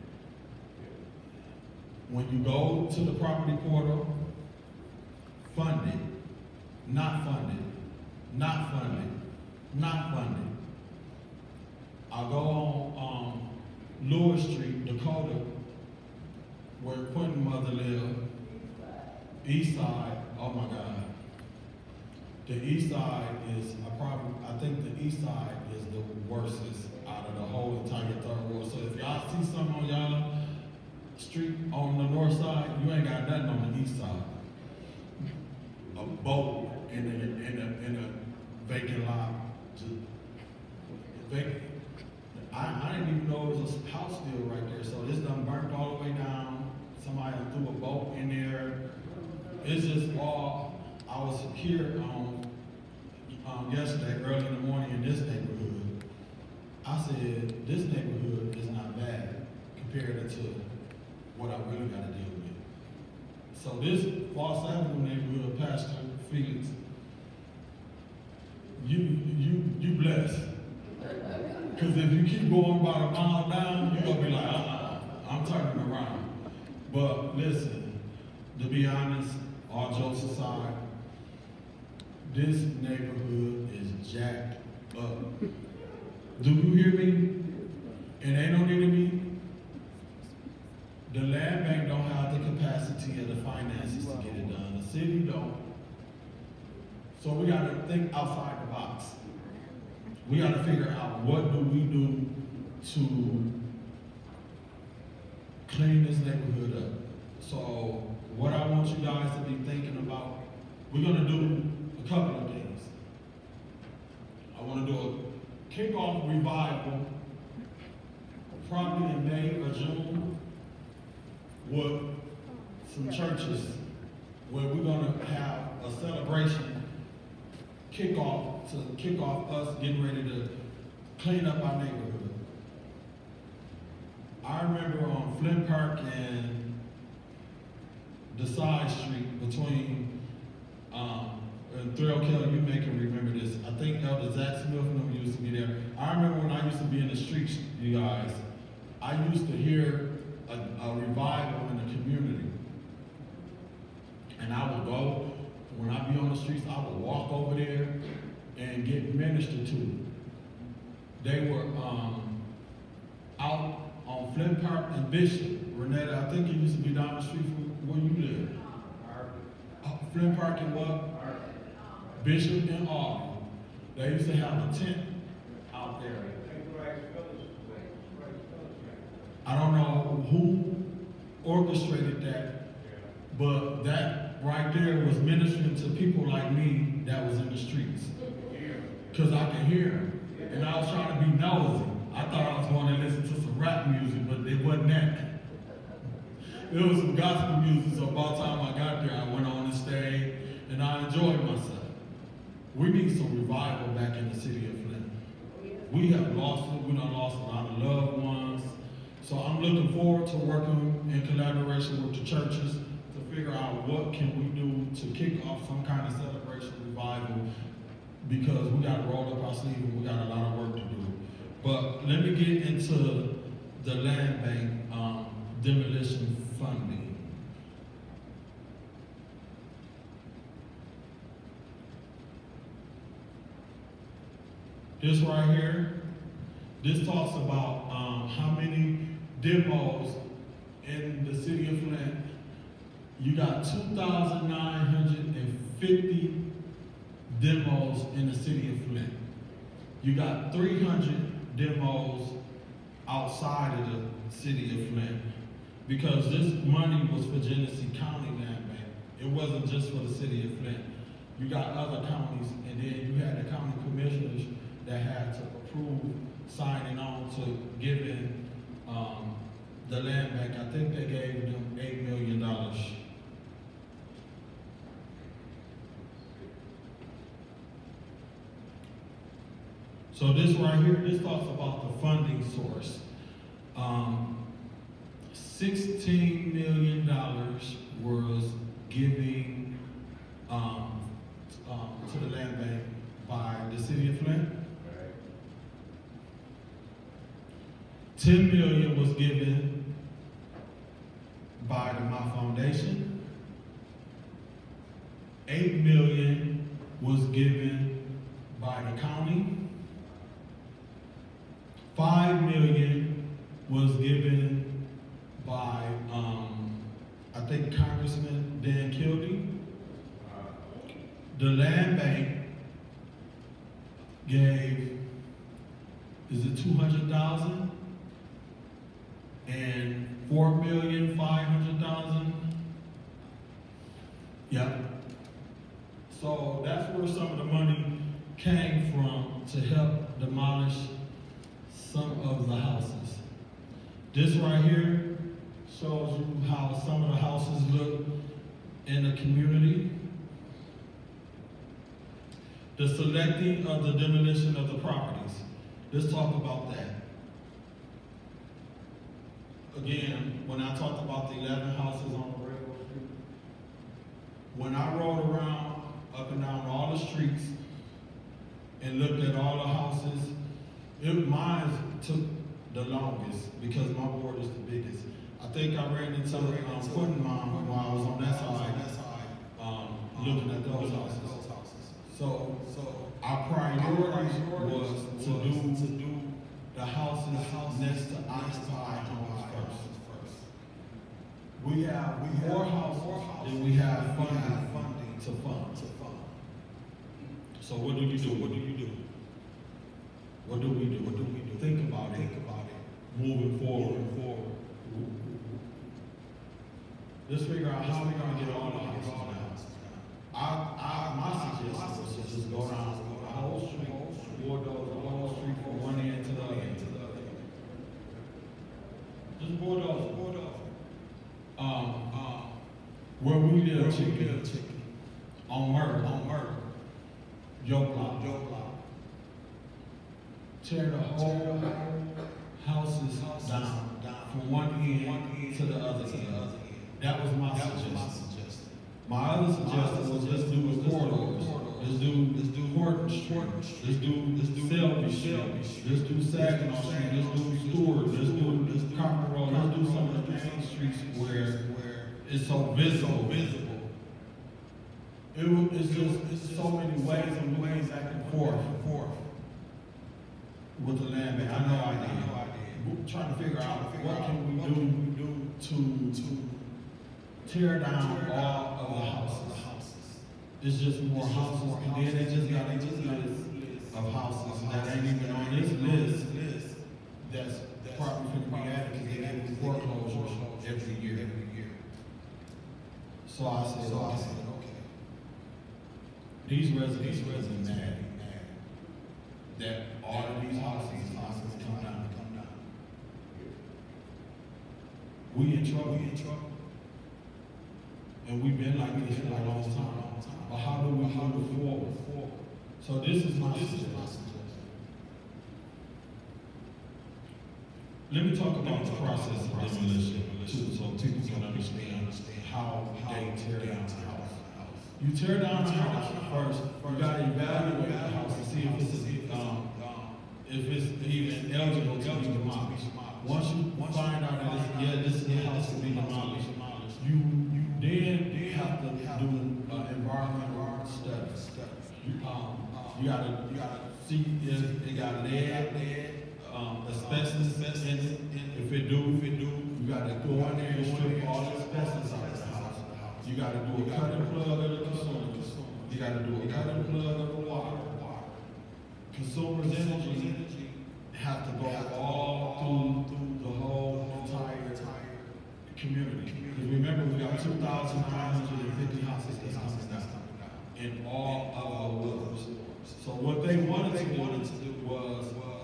A: When you go to the property portal, funded, not funded, not funded, not funded. I go on Lewis Street, Dakota, where Quentin's mother lived, East Side, oh my God. The East Side is, I think the East Side is the worstest out of the whole entire Third Ward. So if y'all see something on y'all street on the north side, you ain't got nothing on the east side. boat in a vacant lot. I didn't even know it was a house still right there. So this done burnt all the way down. Somebody threw a boat in there. It's just all, I was here yesterday, early in the morning in this neighborhood. I said, this neighborhood is not bad compared to what I really got to deal with. So this Foss Avenue neighborhood, Pastor Felix, you blessed. Because if you keep going about a mile down, you're going to be like, I'm turning around. But listen, to be honest, all jokes aside, this neighborhood is jacked up. Do you hear me? And ain't no need to me. The land bank don't have the capacity or the finances to get it done. The city don't. So we got to think outside the box. We got to figure out what do we do to clean this neighborhood up. So what I want you guys to be thinking about, we're going to do a couple of things. I want to do a kickoff revival probably in May or June with some churches where we're going to have a celebration kick off us getting ready to clean up our neighborhood. I remember on Flint Park and the side street between Thrill Kelly, you may can remember this. I think Elder Zach Smith and them used to be there. I remember when I used to be in the streets, you guys, I used to hear a revival in the community. And I would go, when I be on the streets, I would walk over there and get ministered to. They were out on Flint Park and Bishop. Renetta, I think it used to be down the street from where you live. Flint Park and what? Bishop and Auburn. They used to have a tent out there. I don't know who orchestrated that, but that right there was ministering to people like me that was in the streets. Because I could hear them. And I was trying to be nosy. I thought I was going to listen to some rap music, but it wasn't that. It was some gospel music, so by the time I got there, I went on the stage, and I enjoyed myself. We need some revival back in the city of Flint. We have lost it. We done lost a lot of loved ones. So I'm looking forward to working in collaboration with the churches to figure out what can we do to kick off some kind of celebration revival, because we got to roll up our sleeves and we got a lot of work to do. But let me get into the land bank demolition funding. This right here, this talks about how many demos in the city of Flint. You got 2,950 demos in the city of Flint. You got 300 demos outside of the city of Flint, because this money was for Genesee County Land Bank. It wasn't just for the city of Flint. You got other counties, and then you had the county commissioners that had to approve signing on to giving the land bank. I think they gave them $8 million. So this right here, this talks about the funding source. $16 million was giving to the land bank by the city of Flint. 10 million was given by the My Foundation. 8 million was given by the county. 5 million was given by, I think, Congressman Dan Kildee. The land bank gave, is it 200,000? And 4,500,000. Yep. So that's where some of the money came from to help demolish some of the houses. This right here shows you how some of the houses look in the community. The selecting of the demolition of the properties. Let's talk about that. Again, when I talked about the 11 houses on the railroad street, when I rode around up and down all the streets and looked at all the houses, mine took the longest because my ward is the biggest. I think I ran into Quentin Mom while I was on that side, looking at those houses. So our priority was to do the houses next to occupied homes first. We have more houses than we have funding to fund. So what do you do? What do we do? Think about it. Moving forward. Let's figure out how we're gonna get all the houses now. My suggestion was to just go down the whole street, bulldoze the whole street from one end to the other end. Just bulldoze. Where we live, on Murder, Joe Block. Tear the whole houses down from one end to the other end. That was my suggestion. My other suggestion was let's do the corridors. Let's do Horton Street. Let's do Selby Street. Let's do Saginaw Street. Let's do Stewart. Let's do Copper Road. Let's do some of the main streets where it's so visible. It's so many ways back and forth with the land bank. I know I did. Trying to figure out what can we do to tear down all of the houses. It's just more houses, and then they just got a list of houses that ain't even on this list that's probably going to be added because they get foreclosures every year. So I said, okay. These residents are mad that all of these houses come down. We in trouble. And we've been like this for a long time. But how do we move forward? So this is my suggestion. Let me talk about the process of demolition too, so people can understand how they tear down the house. You tear down the house first. You got to evaluate the house to see if it's even eligible to be demolished. Once you find out that this is the house to be demolished, you then have to do an environmental study. You gotta see if it got lead, asbestos in it. If it do, you gotta go in there and strip all the asbestos out of the house. You gotta do a cut and plug of the consumers. You gotta do a cut and plug of the water. Consumers' energy have to go all through the whole entire community. Because remember, we got 2,950 houses that's coming down in all of our wards. So what they wanted to do was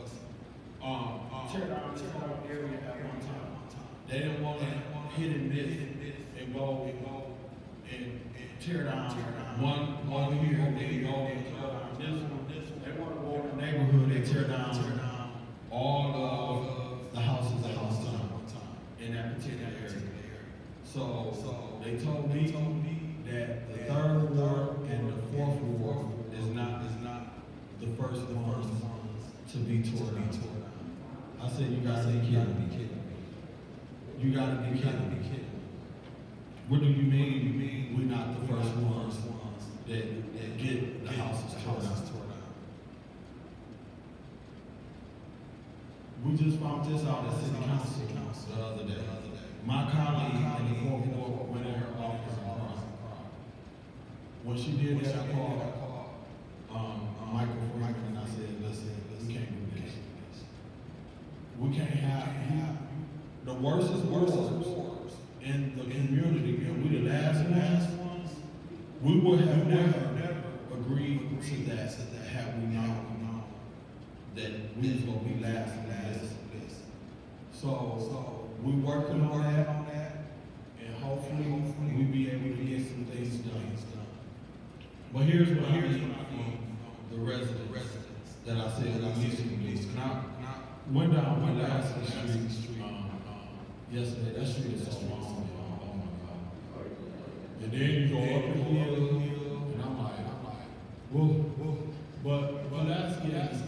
A: tear down this whole area at one time. They didn't want to hit and miss and go and tear down one over here, then go and tear down this one. They want to go in the neighborhood and tear down all of the houses at one time in that particular area. So they told me that the third ward and the fourth ward is not the first ones to be torn down. I said, you gotta be kidding me. You gotta be kidding me. What do you mean we're not the first ones that get the houses torn down? We just found this out at City Council the other day. My colleague in the fourth ward went in her office and cried. When she did that, I called Michael Franklin and I said, listen, we can't do this. We can't have the worst wars in the community, and we the last ones. We would have never agreed to that had we known that we was gonna be last on the list. So we working on that, and hopefully we be able to get some things done. But here's what I need from the residents that I said I need to do. Now, went down last street yesterday. That street is so long, oh my God. And then you go up the hill, and I'm like, whoa. But that's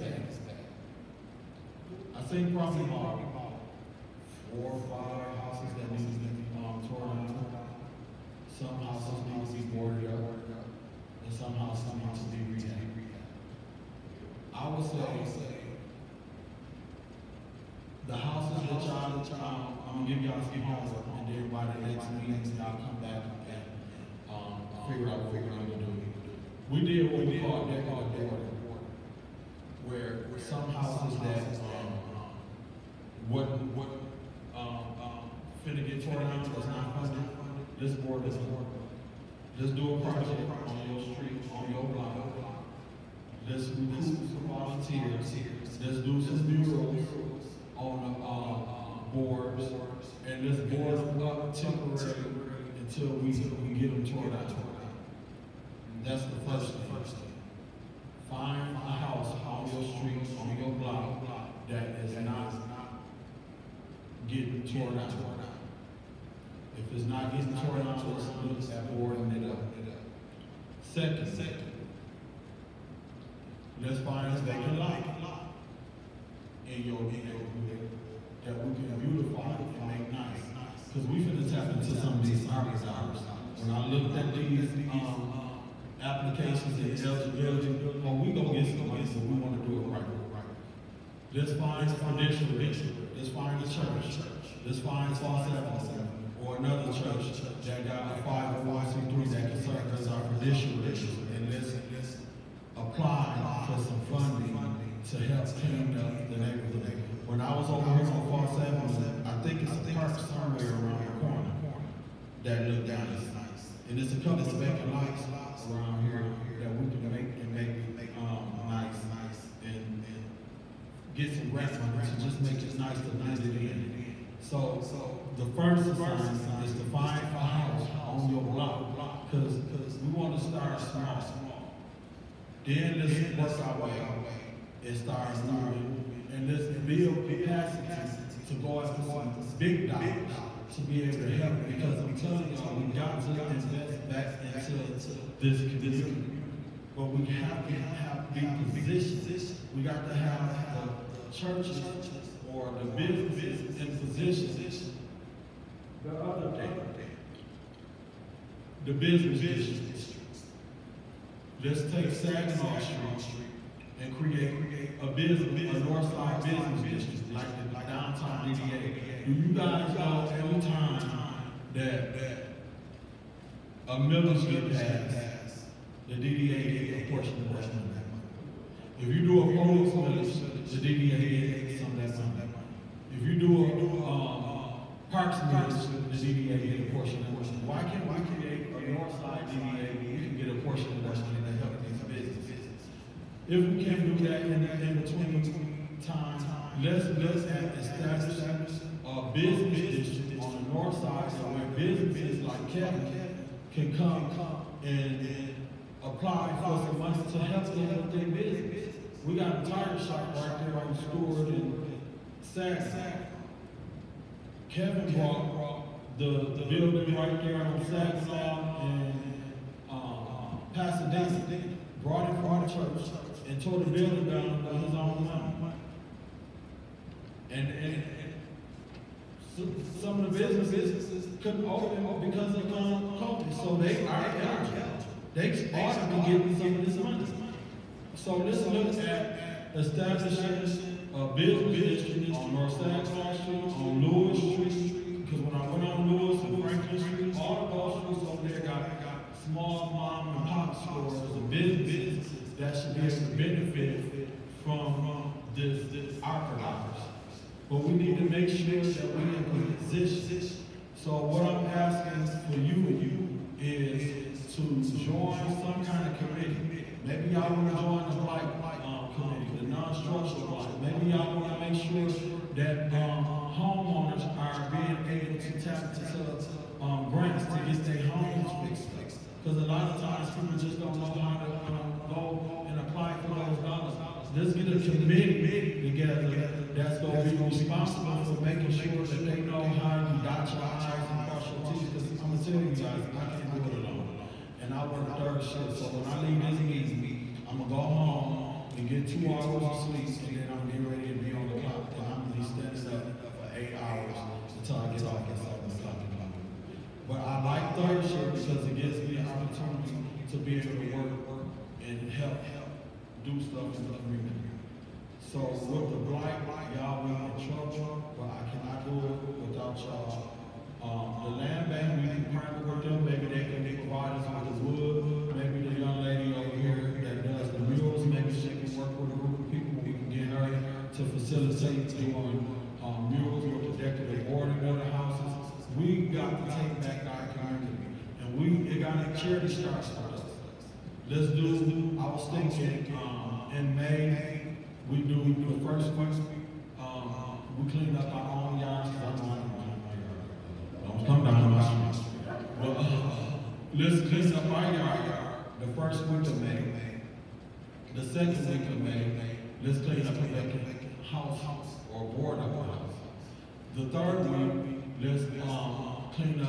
A: I think probably about 4 or 5 houses that need to be torn down. Some houses need to be boarded up, and some houses need to be rehabbed. I would say the houses that y'all, I'm gonna give y'all some homework, and then by the next meeting, y'all come back and figure out what we're gonna do. We did what we call deck on board, where some houses that wouldn't finna get torn down was not funded. This board is let's do a project on your street, on your block. Let's recruit some volunteers. Let's do some murals on the boards, and let's board them up temporarily until we get them torn down. That's the first thing. Find a house on your street, on your block, that is not getting torn down. If it's not getting torn down, let's look at boarding it up. Second, let's find a vacant lot in your neighborhood that we can beautify and make nice. Because we finna tap into some of these archetypes. When I looked at these applications and eligibility, we gonna get some money, so we wanna do it right. Let's find a traditional bishop. Let's find a church. Let's find Falls or another church that got a 501c3 that can serve as our traditional bishop. And let's apply for some funding to help clean up the neighborhood. When I was over here on Falls Avenue, I think it's a park somewhere around the corner that looked nice. And there's a couple of vacant lots around here that we can make nice and get some grant money to just make it nice to blend it in. So the first assignment is to find a house on your block, because we want to start small. Then let's work our way and start moving, and let's build capacity to go after some big dollars to be able to help, because I'm telling y'all, we got to invest back into this community. But we have to be positioned. We got to have the churches or the businesses in position. The other day, the business districts. Let's take Saginaw Street and create a north side business district like the downtown DDA. Do you guys know every time that a millage gets passed, the DDA gets a portion of that money? If you do a police millage, the DDA gets some of that money. If you do a parks millage, the DDA gets a portion of that money. Why can't we create a north side DDA where we can get a portion of that money to help these businesses? If we can't do that in between time, let's establish a business district on the north side where businesses like Kevin can come and apply for some money to help them with their business. We got a tire shop right there on Stewart and Saginaw. Kevin brought the building right there on Saginaw and Pasadena, brought it from the church and tore the building down with his own money. And some of the businesses couldn't open because of COVID, so they are eligible. They ought to be getting some of this money. So let's look at establishing a business district on North Saginaw Street, on Lewis Street, because when I went on Lewis and Franklin Street, all of those streets over there got small mom and pop stores and businesses that should be able to benefit from this archives. But we need to make sure that we're in position. So what I'm asking for you is to join some kind of committee. Maybe y'all want to join the Blight committee, the non-structural blight. Maybe y'all want to make sure that homeowners are being able to tap into grants to get their homes fixed. Because a lot of times people just don't know how to go and apply for those dollars. Let's get a committee together that's going to be responsible for making sure that they know how to dot your I's and cross your T's. Because I'm going to tell you guys, I can't do it alone. And I work third shift, so when I leave this meeting, I'm going to go home and get 2 hours of sleep, and then I'm getting ready to be on the clock. And I'm going to be standing up for 8 hours until I get off at 7 o'clock. But I like third shift because it gives me the opportunity to be able to work and help do stuff in the community. So with the Blight, y'all be in trouble, but I cannot do it without y'all. The land bank, we can partner with them. Maybe they can provide us with the wood. Maybe the young lady over here that does the mules, maybe she can work with a group of people. We can get her to facilitate doing mules with the decorative water houses. We got to take back our community, and it got a charity starts for us. Let's do. I was thinking in May we do the first week. We clean up our own yards. Cause I know I don't clean my yard. Don't come down my street. But let's clean up our yard. The first week of May. The second week of May, let's clean up a vacant house or board up a house. The third week, let's clean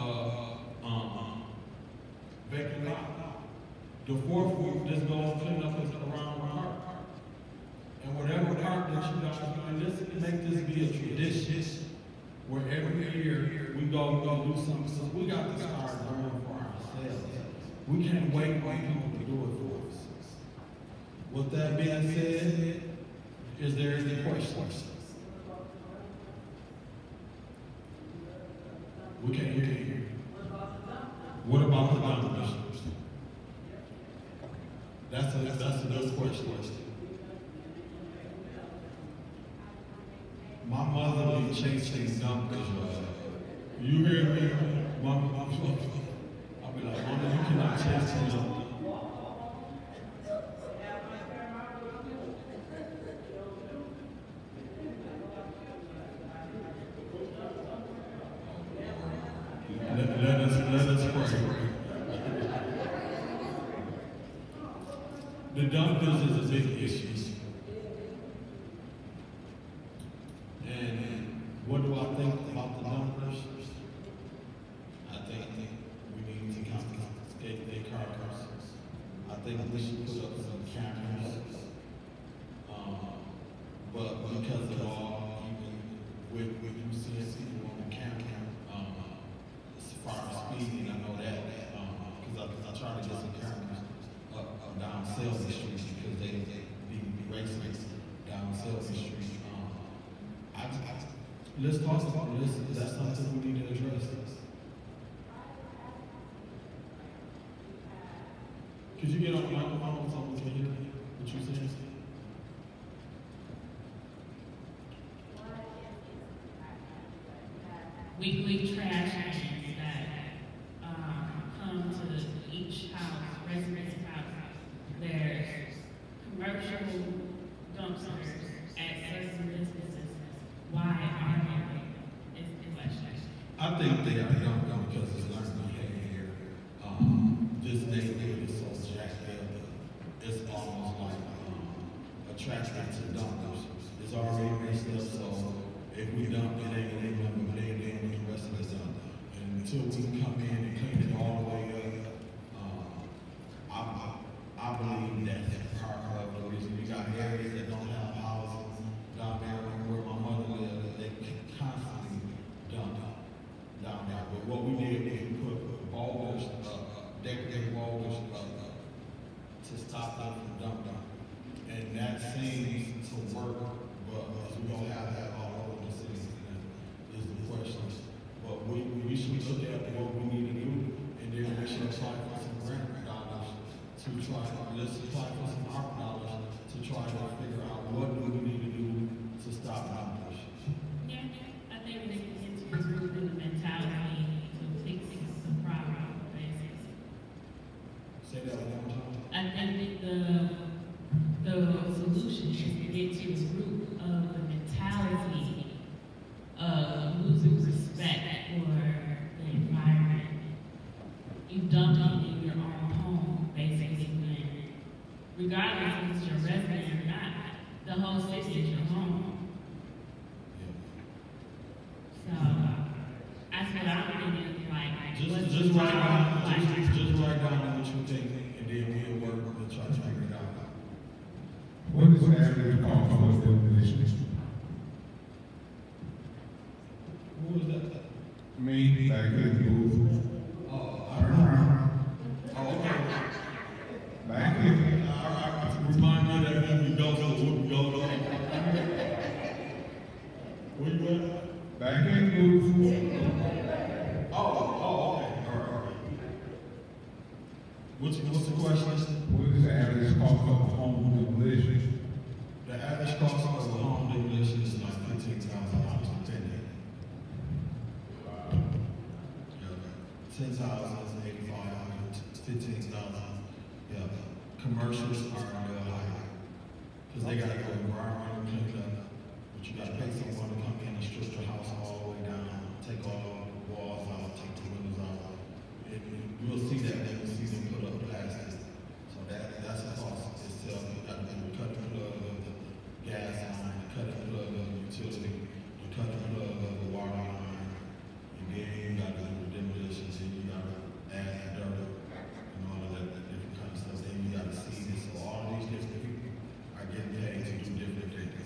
A: up vacant lot. The fourth week, let's go and clean up around the park. And whatever park that you guys are doing, let's make this be a tradition where every year we go do something. So we got to start doing it for ourselves. We can't wait on people to do it for us. With that being said, is there any questions? We can't hear you. What about the dumpsters? That's a good question. My mother be chasing dumpsters. You hear me? Mama, I'll be like, Mama, you cannot chase them. Let us pray. The dumpsters is a big issue. And what do I think about the dumpsters? I think we need to confiscate their cars. I think we should put up some cameras. But because of all, even with you seeing people on the camera, as far as speeding, I know that, because I try to get some cameras up down Selby Street because they be racing down Selby Street. Let's talk about this. That's something we need to address. Could you get on the microphone so we can hear what you're saying?
E: Weekly trash cans that come to each house, resident's house. There's commercial dumpsters at certain businesses. Why are they? Is the question.
A: I think they are young because it's learned behavior. This neighborhood is so jacked up. It's almost like attracted to dumpsters. It's already messed up, so if we dump it, ain't gonna remember, but they ain't the rest of us up. And until we come in and clean it all the way up, I believe that's part of the reason. You got areas that don't have houses down there where my mother lived. They constantly dump down there. But what we did was we put boulders, decorative boulders to stop them from dumping. And that seems to work, but we don't have that all over the city. Is the question. But we should look at what we need to do, and then we should apply for some grant dollars to try. Let's apply for some ARP dollars to try to figure out what do we need to do to stop dumping.
E: Yeah, I think we need to get to the mentality to fix the problem.
A: Say that one more time.
E: I think the solution is to get to the root of the mentality of losing respect for the environment. You dump it in your own home, basically, when, regardless if it's your resident or not, the whole city is your home. So that's what I'm thinking, like,
A: Just write down what you think, and then we'll work and try to figure it out.
B: What is the average cost of demolition?
A: Who was that?
B: Me, back in the booth. Turn around.
A: Okay.
B: Back in.
A: Remind me that when we go to. Where you at?
B: Back in the booth.
A: Okay. All right. What's the question?
B: What is the average cost of a home demolition?
A: The average cost of a home demolition is like $15,000 to 10 days. 10,000 is 85, 15,000. Yeah. Commercials are a little higher. Because they gotta go environmental cleanup, but you gotta pay someone to come in and strip the house all the way down, take all the walls out, take the windows out. You'll see that when you see them put up plastic. So that's a cost itself. You gotta cut the plug of the gas line, cut the plug of the utility, you cut the plug of the water line, and then you gotta do the demolitions, and you gotta add the dirt and all of that different kind of stuff. Then you gotta see this. So all of these different people are getting paid to do different things.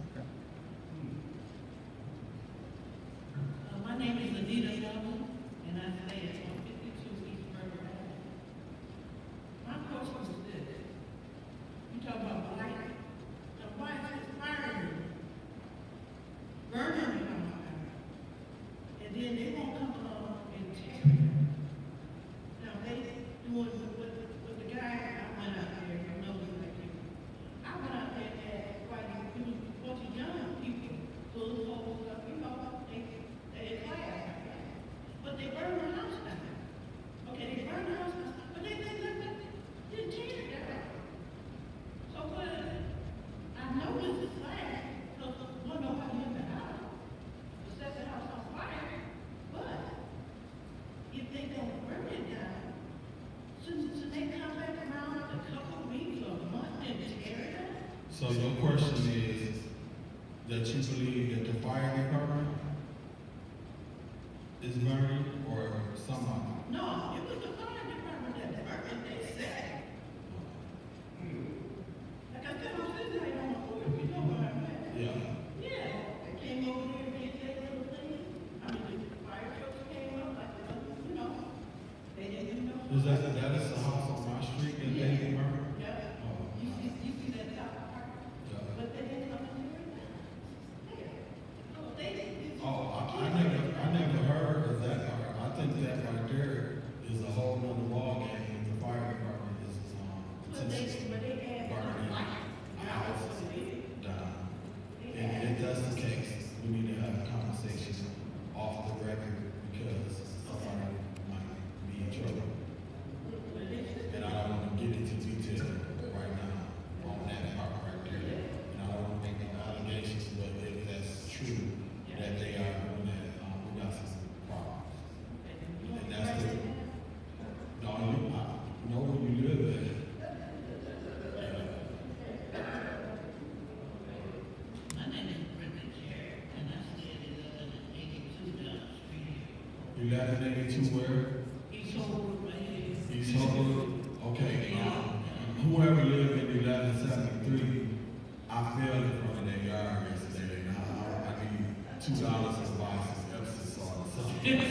D: My name is Anita Young, and I stay at 152 East River Avenue. My question is this: you talk about blight. The blight is firing, burning it on fire, and then they won't come along and tear it. Now they doing with the guy. I went out there. I know you like you. I went out there and quite a bunch of young people, little holes up, you know, they class, but they burned the house down. Okay, they burned the house down, but they didn't tear it down. So what? I know it's a flag, so don't nobody in the house to set the house on fire. But if they don't burn it down, since they come back around a couple of weeks or a month and tear it down.
A: So your question is that you believe that the fire department is burning or somebody?
D: No, it was the fire department that burned it, they said. Like I said, I'm sitting right on the floor, you know what I'm at.
A: Yeah.
D: Yeah, they came over there and did that little thing. I mean, the fire trucks came up, like, you know, they didn't know.
A: Is that is the house on my street that they get burned?
D: Yeah.
A: Oh.
D: You see that top part?
A: Yeah.
D: But they didn't come in there and there. So they didn't.
A: Oh, I never heard of that. I think that right there is a whole nother ball game. The fire department is
D: But they had
A: burning a house down. And if that's the case, we need to have a conversation off the record because somebody might be in trouble. And I don't want to get into detail right now on that part right there. And I don't want to make any allegations, but if that's true, that they are doing that, we got some problems. And that's the, no, I know where you live at.
D: My name is Brenda Jerry, and I stay at 1182 Dodge Street.
A: 1182 where?
D: East Holbrook, right here.
A: East Holbrook? Okay, whoever lived in 1173, I fell in front of their yard yesterday, and I need $2 to buy some Epsom salt or something.
D: And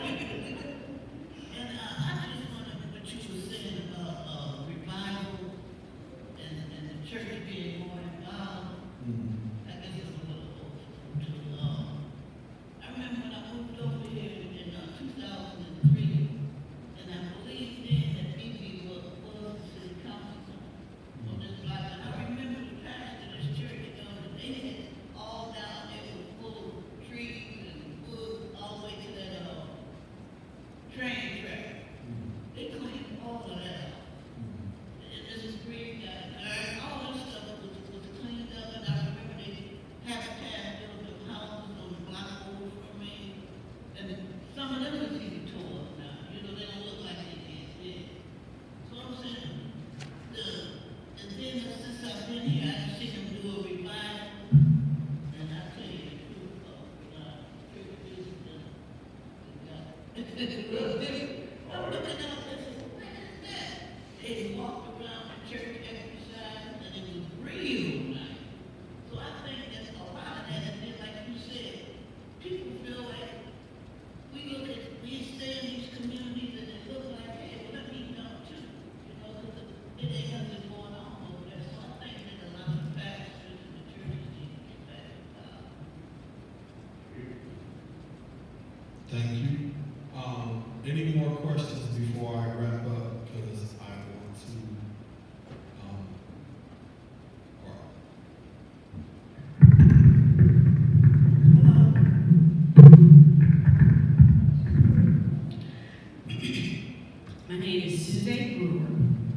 D: I just wondered what you were saying about revival and the church being more involved. I guess it's a little old school too. I remember when I moved over here in 2003, and I believe then that BB was the city council on this block. And I remember the pastor of this church, they had all down there was full of trees and woods all the way to that
H: been here, I just seen them do a revival, and I tell you the truth, churches and real different. I'm looking out there, what is that? They walked around the church exercise, and it was real nice. So I think that a lot of that, and then like you said, people feel like we stay in these communities and it looks like, hey, well, let me come too. You know, because it ain't nothing going on over there. So I think that a lot of pastors and the churches need to get back involved.
A: Thank you. Any more questions before I wrap up? Because I want to,
I: My name is Suzanne Brewer,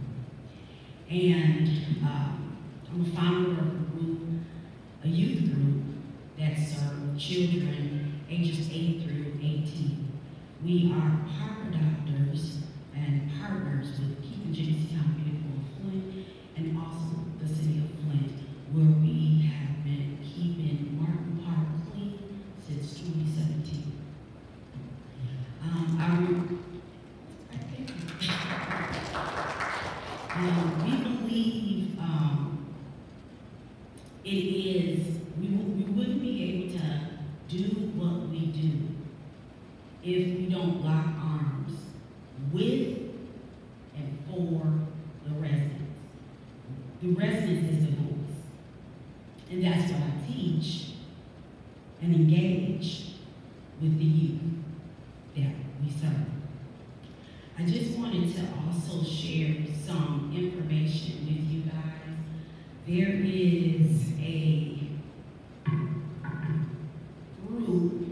I: and I'm a founder of a youth group that serves children ages 8 through 18. We are park adopters and partners with Keeping Genesee County Beautiful of Flint and also the city of Flint, where we have been keeping Martin Park clean since 2017. We believe we wouldn't be able to do what we do if we don't lock arms with and for the residents. The residents is the voice. And that's what I teach and engage with the youth that we serve. I just wanted to also share some information with you guys. There is a group,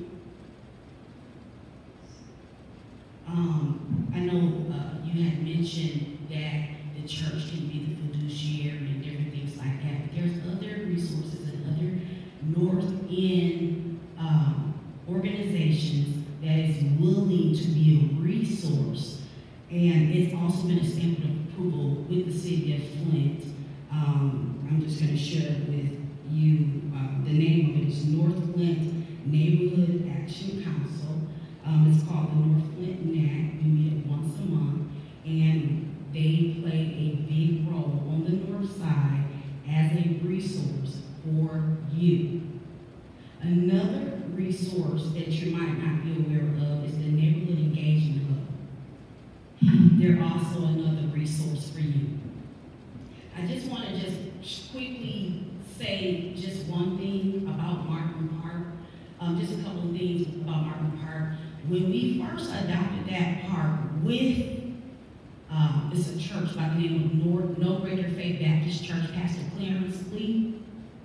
I: I know you had mentioned that the church can be the fiduciary and different things like that. But there's other resources and other North End organizations that is willing to be a resource. And it's also been a stamp of approval with the city of Flint. I'm just going to share it with you. The name of it is North Flint Neighborhood Action Council. It's called the North Flint NAC. We meet once a month, and they play a big role on the north side as a resource for you. Another resource that you might not be aware of is the Neighborhood Engagement Hub. They're also another resource for you. I just want to just quickly say just one thing about Martin Park, just a couple of things about Martin Park. When we first adopted that park with, it's a church by the name of No Greater Faith Baptist Church, Pastor Clarence Lee,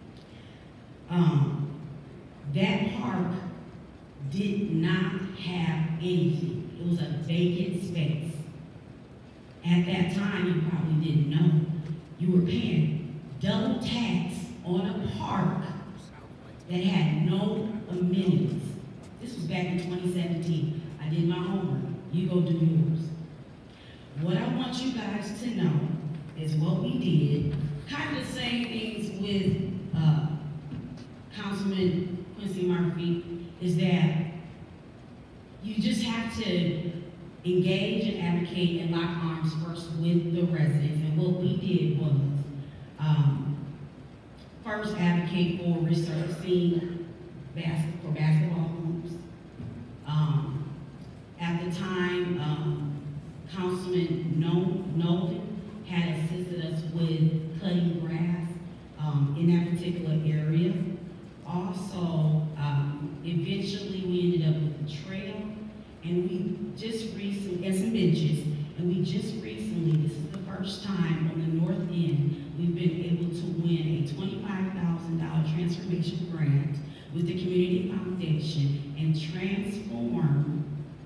I: that park did not have anything. It was a vacant space. At that time, you probably didn't know, you were paying double tax on a park that had no amenities. This was back in 2017. I did my homework. You go do yours. What I want you guys to know is what we did, kind of the same things with Councilman Quincy Murphy, is that you just have to engage and advocate and lock arms first with the residents. And what we did was first advocate for resurfacing for basketball hoops. At the time, Councilman Nolan had assisted us with cutting grass in that particular area. Also, eventually we ended up with a trail, and we just recently, and some benches, and we just recently, this is the first time on the North End, we've been able to win a $25,000 transformation grant with the Community Foundation and transform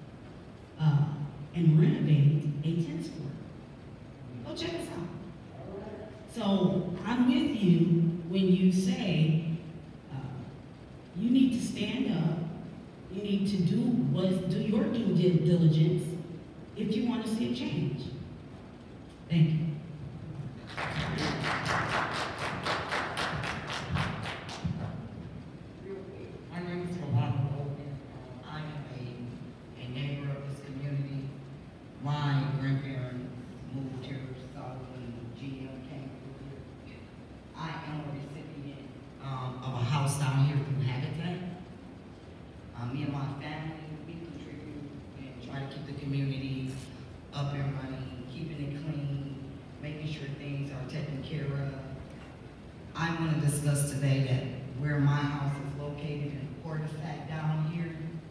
I: and renovate a tennis court. Go check us out. So I'm with you when you say you need to stand up. You need to do your due diligence if you want to see a change. Thank you.
J: discuss today that where my house is located in the cul-de-sac down here,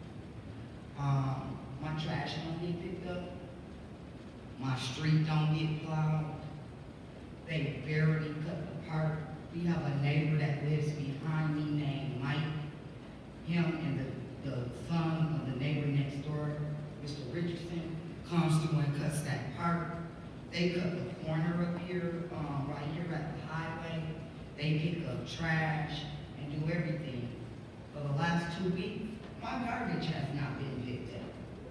J: my trash don't get picked up, my street don't get plowed, they barely cut the park. We have a neighbor that lives behind me named Mike. Him and the son of the neighbor next door, Mr. Richardson, comes through and cuts that park. They cut the corner up here, right here at the highway. They pick up trash and do everything. For the last 2 weeks, my garbage has not been picked up.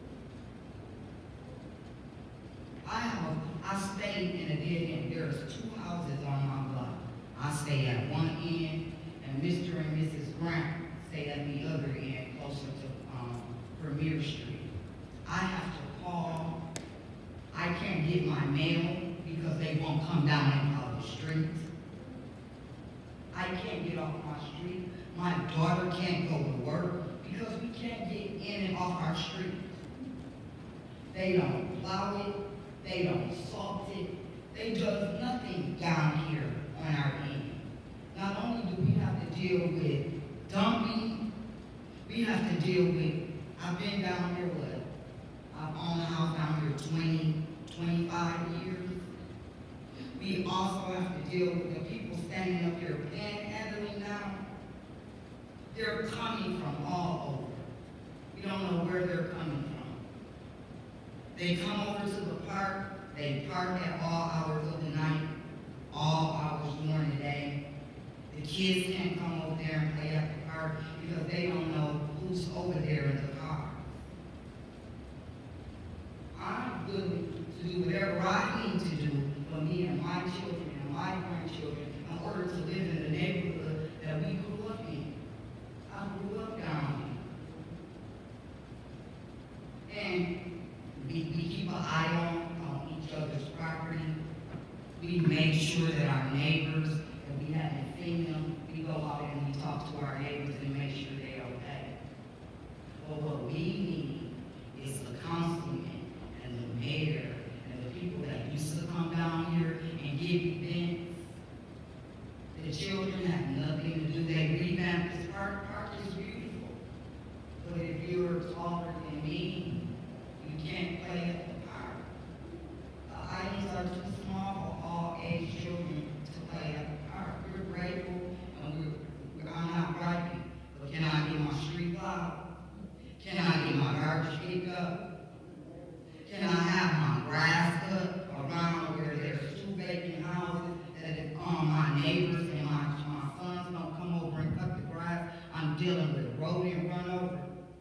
J: I stayed in a dead end. There's 2 houses on my block. I stay at one end, and Mr. and Mrs. Grant stay at the other end, closer to Premier Street. I have to call. I can't get my mail because they won't come down and out the streets. I can't get off my street. My daughter can't go to work because we can't get in and off our street. They don't plow it. They don't salt it. They do nothing down here on our end. Not only do we have to deal with dumping, we have to deal with, I've been down here, I've owned a house down here 25 years. We also have to deal with the people standing up here panhandling now. They're coming from all over. We don't know where they're coming from. They come over to the park, they park at all hours of the night, all hours during the day. The kids can't come over there and play at the park because they don't know who's over there in the car. I'm willing to do whatever I need to do for me and my children and my grandchildren in order to live in the neighborhood that we grew up in. I grew up down here. And we keep an eye on each other's property. We make sure that our neighbors, if we haven't seen them, we go out and we talk to our neighbors and make sure they're okay. But what we need is the councilman and the mayor and the people that used to come down here and give events. The children have nothing to do. They revamped this park. Park is beautiful. But if you're taller than me, you can't play at the park. The islands are too small for all age children to play at the park. We're grateful and I'm not bragging, but can I get my street plowed? Can I get my garbage picked up? Can I have my grass cut around where there's 2 vacant houses that if my neighbors and my sons don't come over and cut the grass, I'm dealing with rodent run over?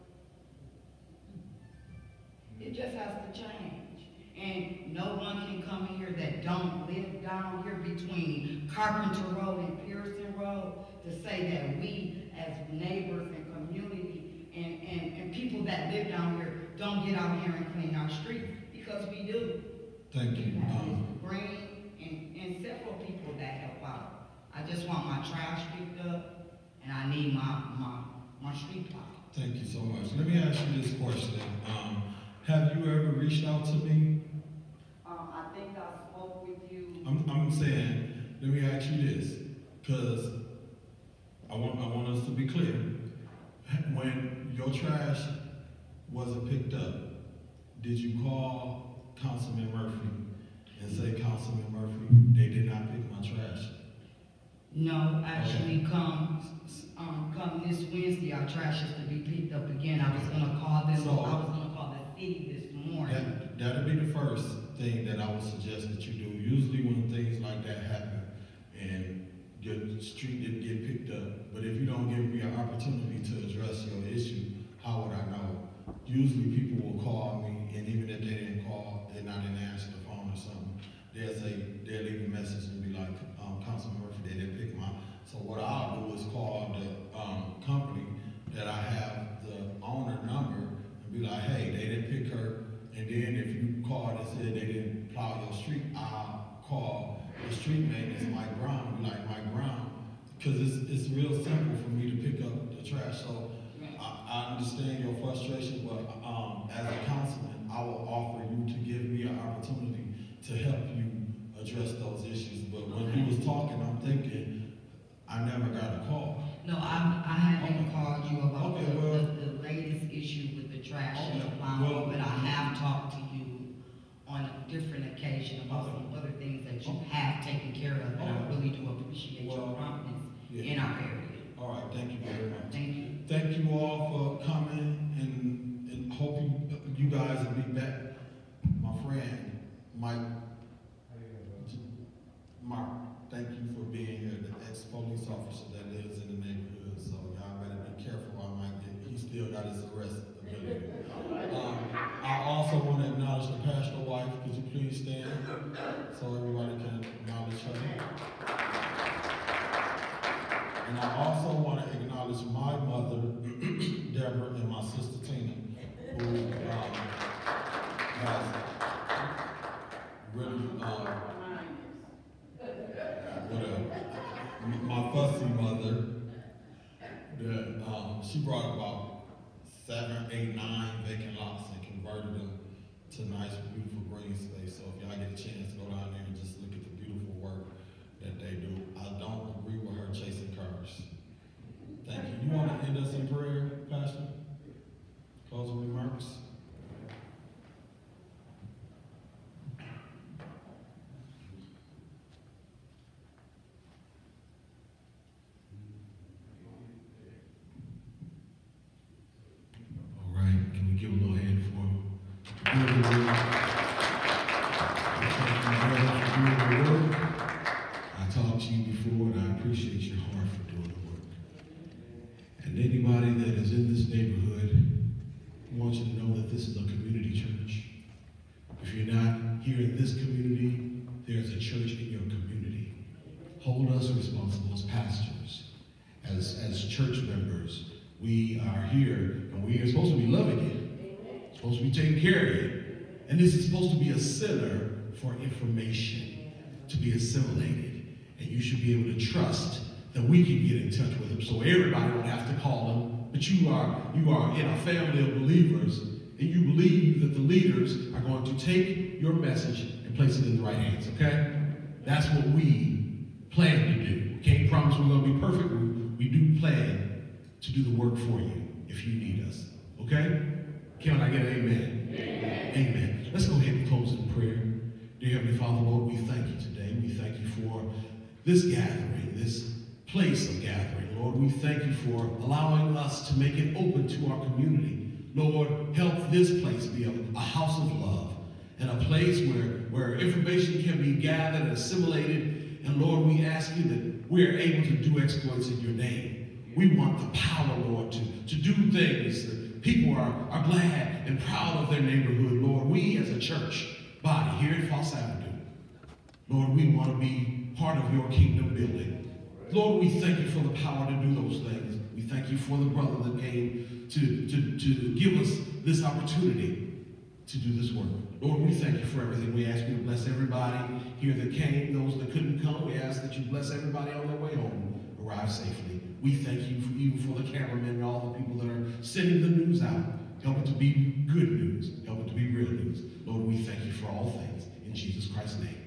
J: It just has to change. And no one can come here that don't live down here between Carpenter Road and Pearson Road to say that we as neighbors and community and people that live down here don't get out here and clean our streets, because we do.
A: Thank you.
J: Green and several people that help out. I just want my trash picked up and I need my street plowed.
A: Thank you so much. Let me ask you this question. Have you ever reached out to me?
J: I think I spoke with you.
A: I'm saying, let me ask you this, because I want us to be clear. When your trash wasn't picked up, did you call Councilman Murphy and say, Councilman Murphy, they did not pick my trash?
J: No, actually,
A: okay.
J: come this Wednesday, our trash is to be picked up again. I was gonna call them.
A: So,
J: I was gonna call the city this morning.
A: That'd be the first thing that I would suggest that you do. Usually when things like that happen and your street didn't get picked up, but if you don't give me an opportunity to address your issue, how would I know? Usually people will call me, and even if they didn't call, they're not in answer the phone or something, they'll leave a message and be like, Councilman Murphy, they didn't pick my. So what I'll do is call the company that I have the owner number and be like, hey, they didn't pick her. And then if you called and said they didn't plow your street, I'll call the street maintenance, Mike Brown, be like, Mike Brown, because it's real simple for me to pick up the trash. So I understand your frustration, but as a councilman, I will offer you to give me an opportunity to help you address those issues. But when he was talking, I'm thinking, I never got a call.
J: No, I haven't called you about
A: Okay, well-
J: the latest issue with the trash and the
A: Okay,
J: plowing,
A: well-
J: but I have talked to you on a different occasion about some other things that you have taken care of, and I really do appreciate your
A: Well,
J: promptness
A: yeah.
J: in our area.
A: All right, thank you very much.
J: Thank you.
A: Thank you all for coming, and hope you guys will be back. My friend, Mark, thank you for being here, the ex-police officer that lives in the neighborhood, so y'all better be careful. He still got his arrest ability. I also want to acknowledge the pastor wife. Could you please stand so everybody can acknowledge her? And I also want to acknowledge my mother, Deborah, and my sister Tina, who has really, my fussy mother, she brought about 7, 8, 9 vacant lots and converted them to nice, beautiful green space. So if y'all get a chance to go down there and just look at the beautiful work that they do. I don't agree with her chasing cars. Thank you. You want to end us in prayer, Pastor? Closing remarks?
C: All right, can we give a little hand for him? I talked to you before, and I appreciate your heart for doing the work. And anybody that is in this neighborhood, I want you to know that this is a community church. If you're not here in this community, there's a church in your community. Hold us responsible as pastors, as church members. We are here, and we are supposed to be loving it, supposed to be taking care of it. And this is supposed to be a center for information, to be assimilated. And you should be able to trust that we can get in touch with them, so everybody don't have to call them. But you are in a family of believers, and you believe that the leaders are going to take your message and place it in the right hands, okay? That's what we plan to do. We can't promise we're going to be perfect. We do plan to do the work for you if you need us, okay? Can I get an amen? Amen. Amen. Let's go ahead and close in prayer. Dear Heavenly Father, Lord, we thank you today. We thank you for this gathering, this place of gathering. Lord, we thank you for allowing us to make it open to our community. Lord, help this place be a house of love and a place where information can be gathered and assimilated. And Lord, we ask you that we are able to do exploits in your name. We want the power, Lord, to do things that people are glad and proud of their neighborhood. Lord, we as a church body here at Foss Avenue, Lord, we want to be part of your kingdom building. Lord, we thank you for the power to do those things. We thank you for the brother that came to give us this opportunity to do this work. Lord, we thank you for everything. We ask you to bless everybody here that came, those that couldn't come. We ask that you bless everybody on their way home, arrive safely. We thank you even for the cameramen and all the people that are sending the news out. Help it to be good news. Help it to be real news. Lord, we thank you for all things. In Jesus Christ's name.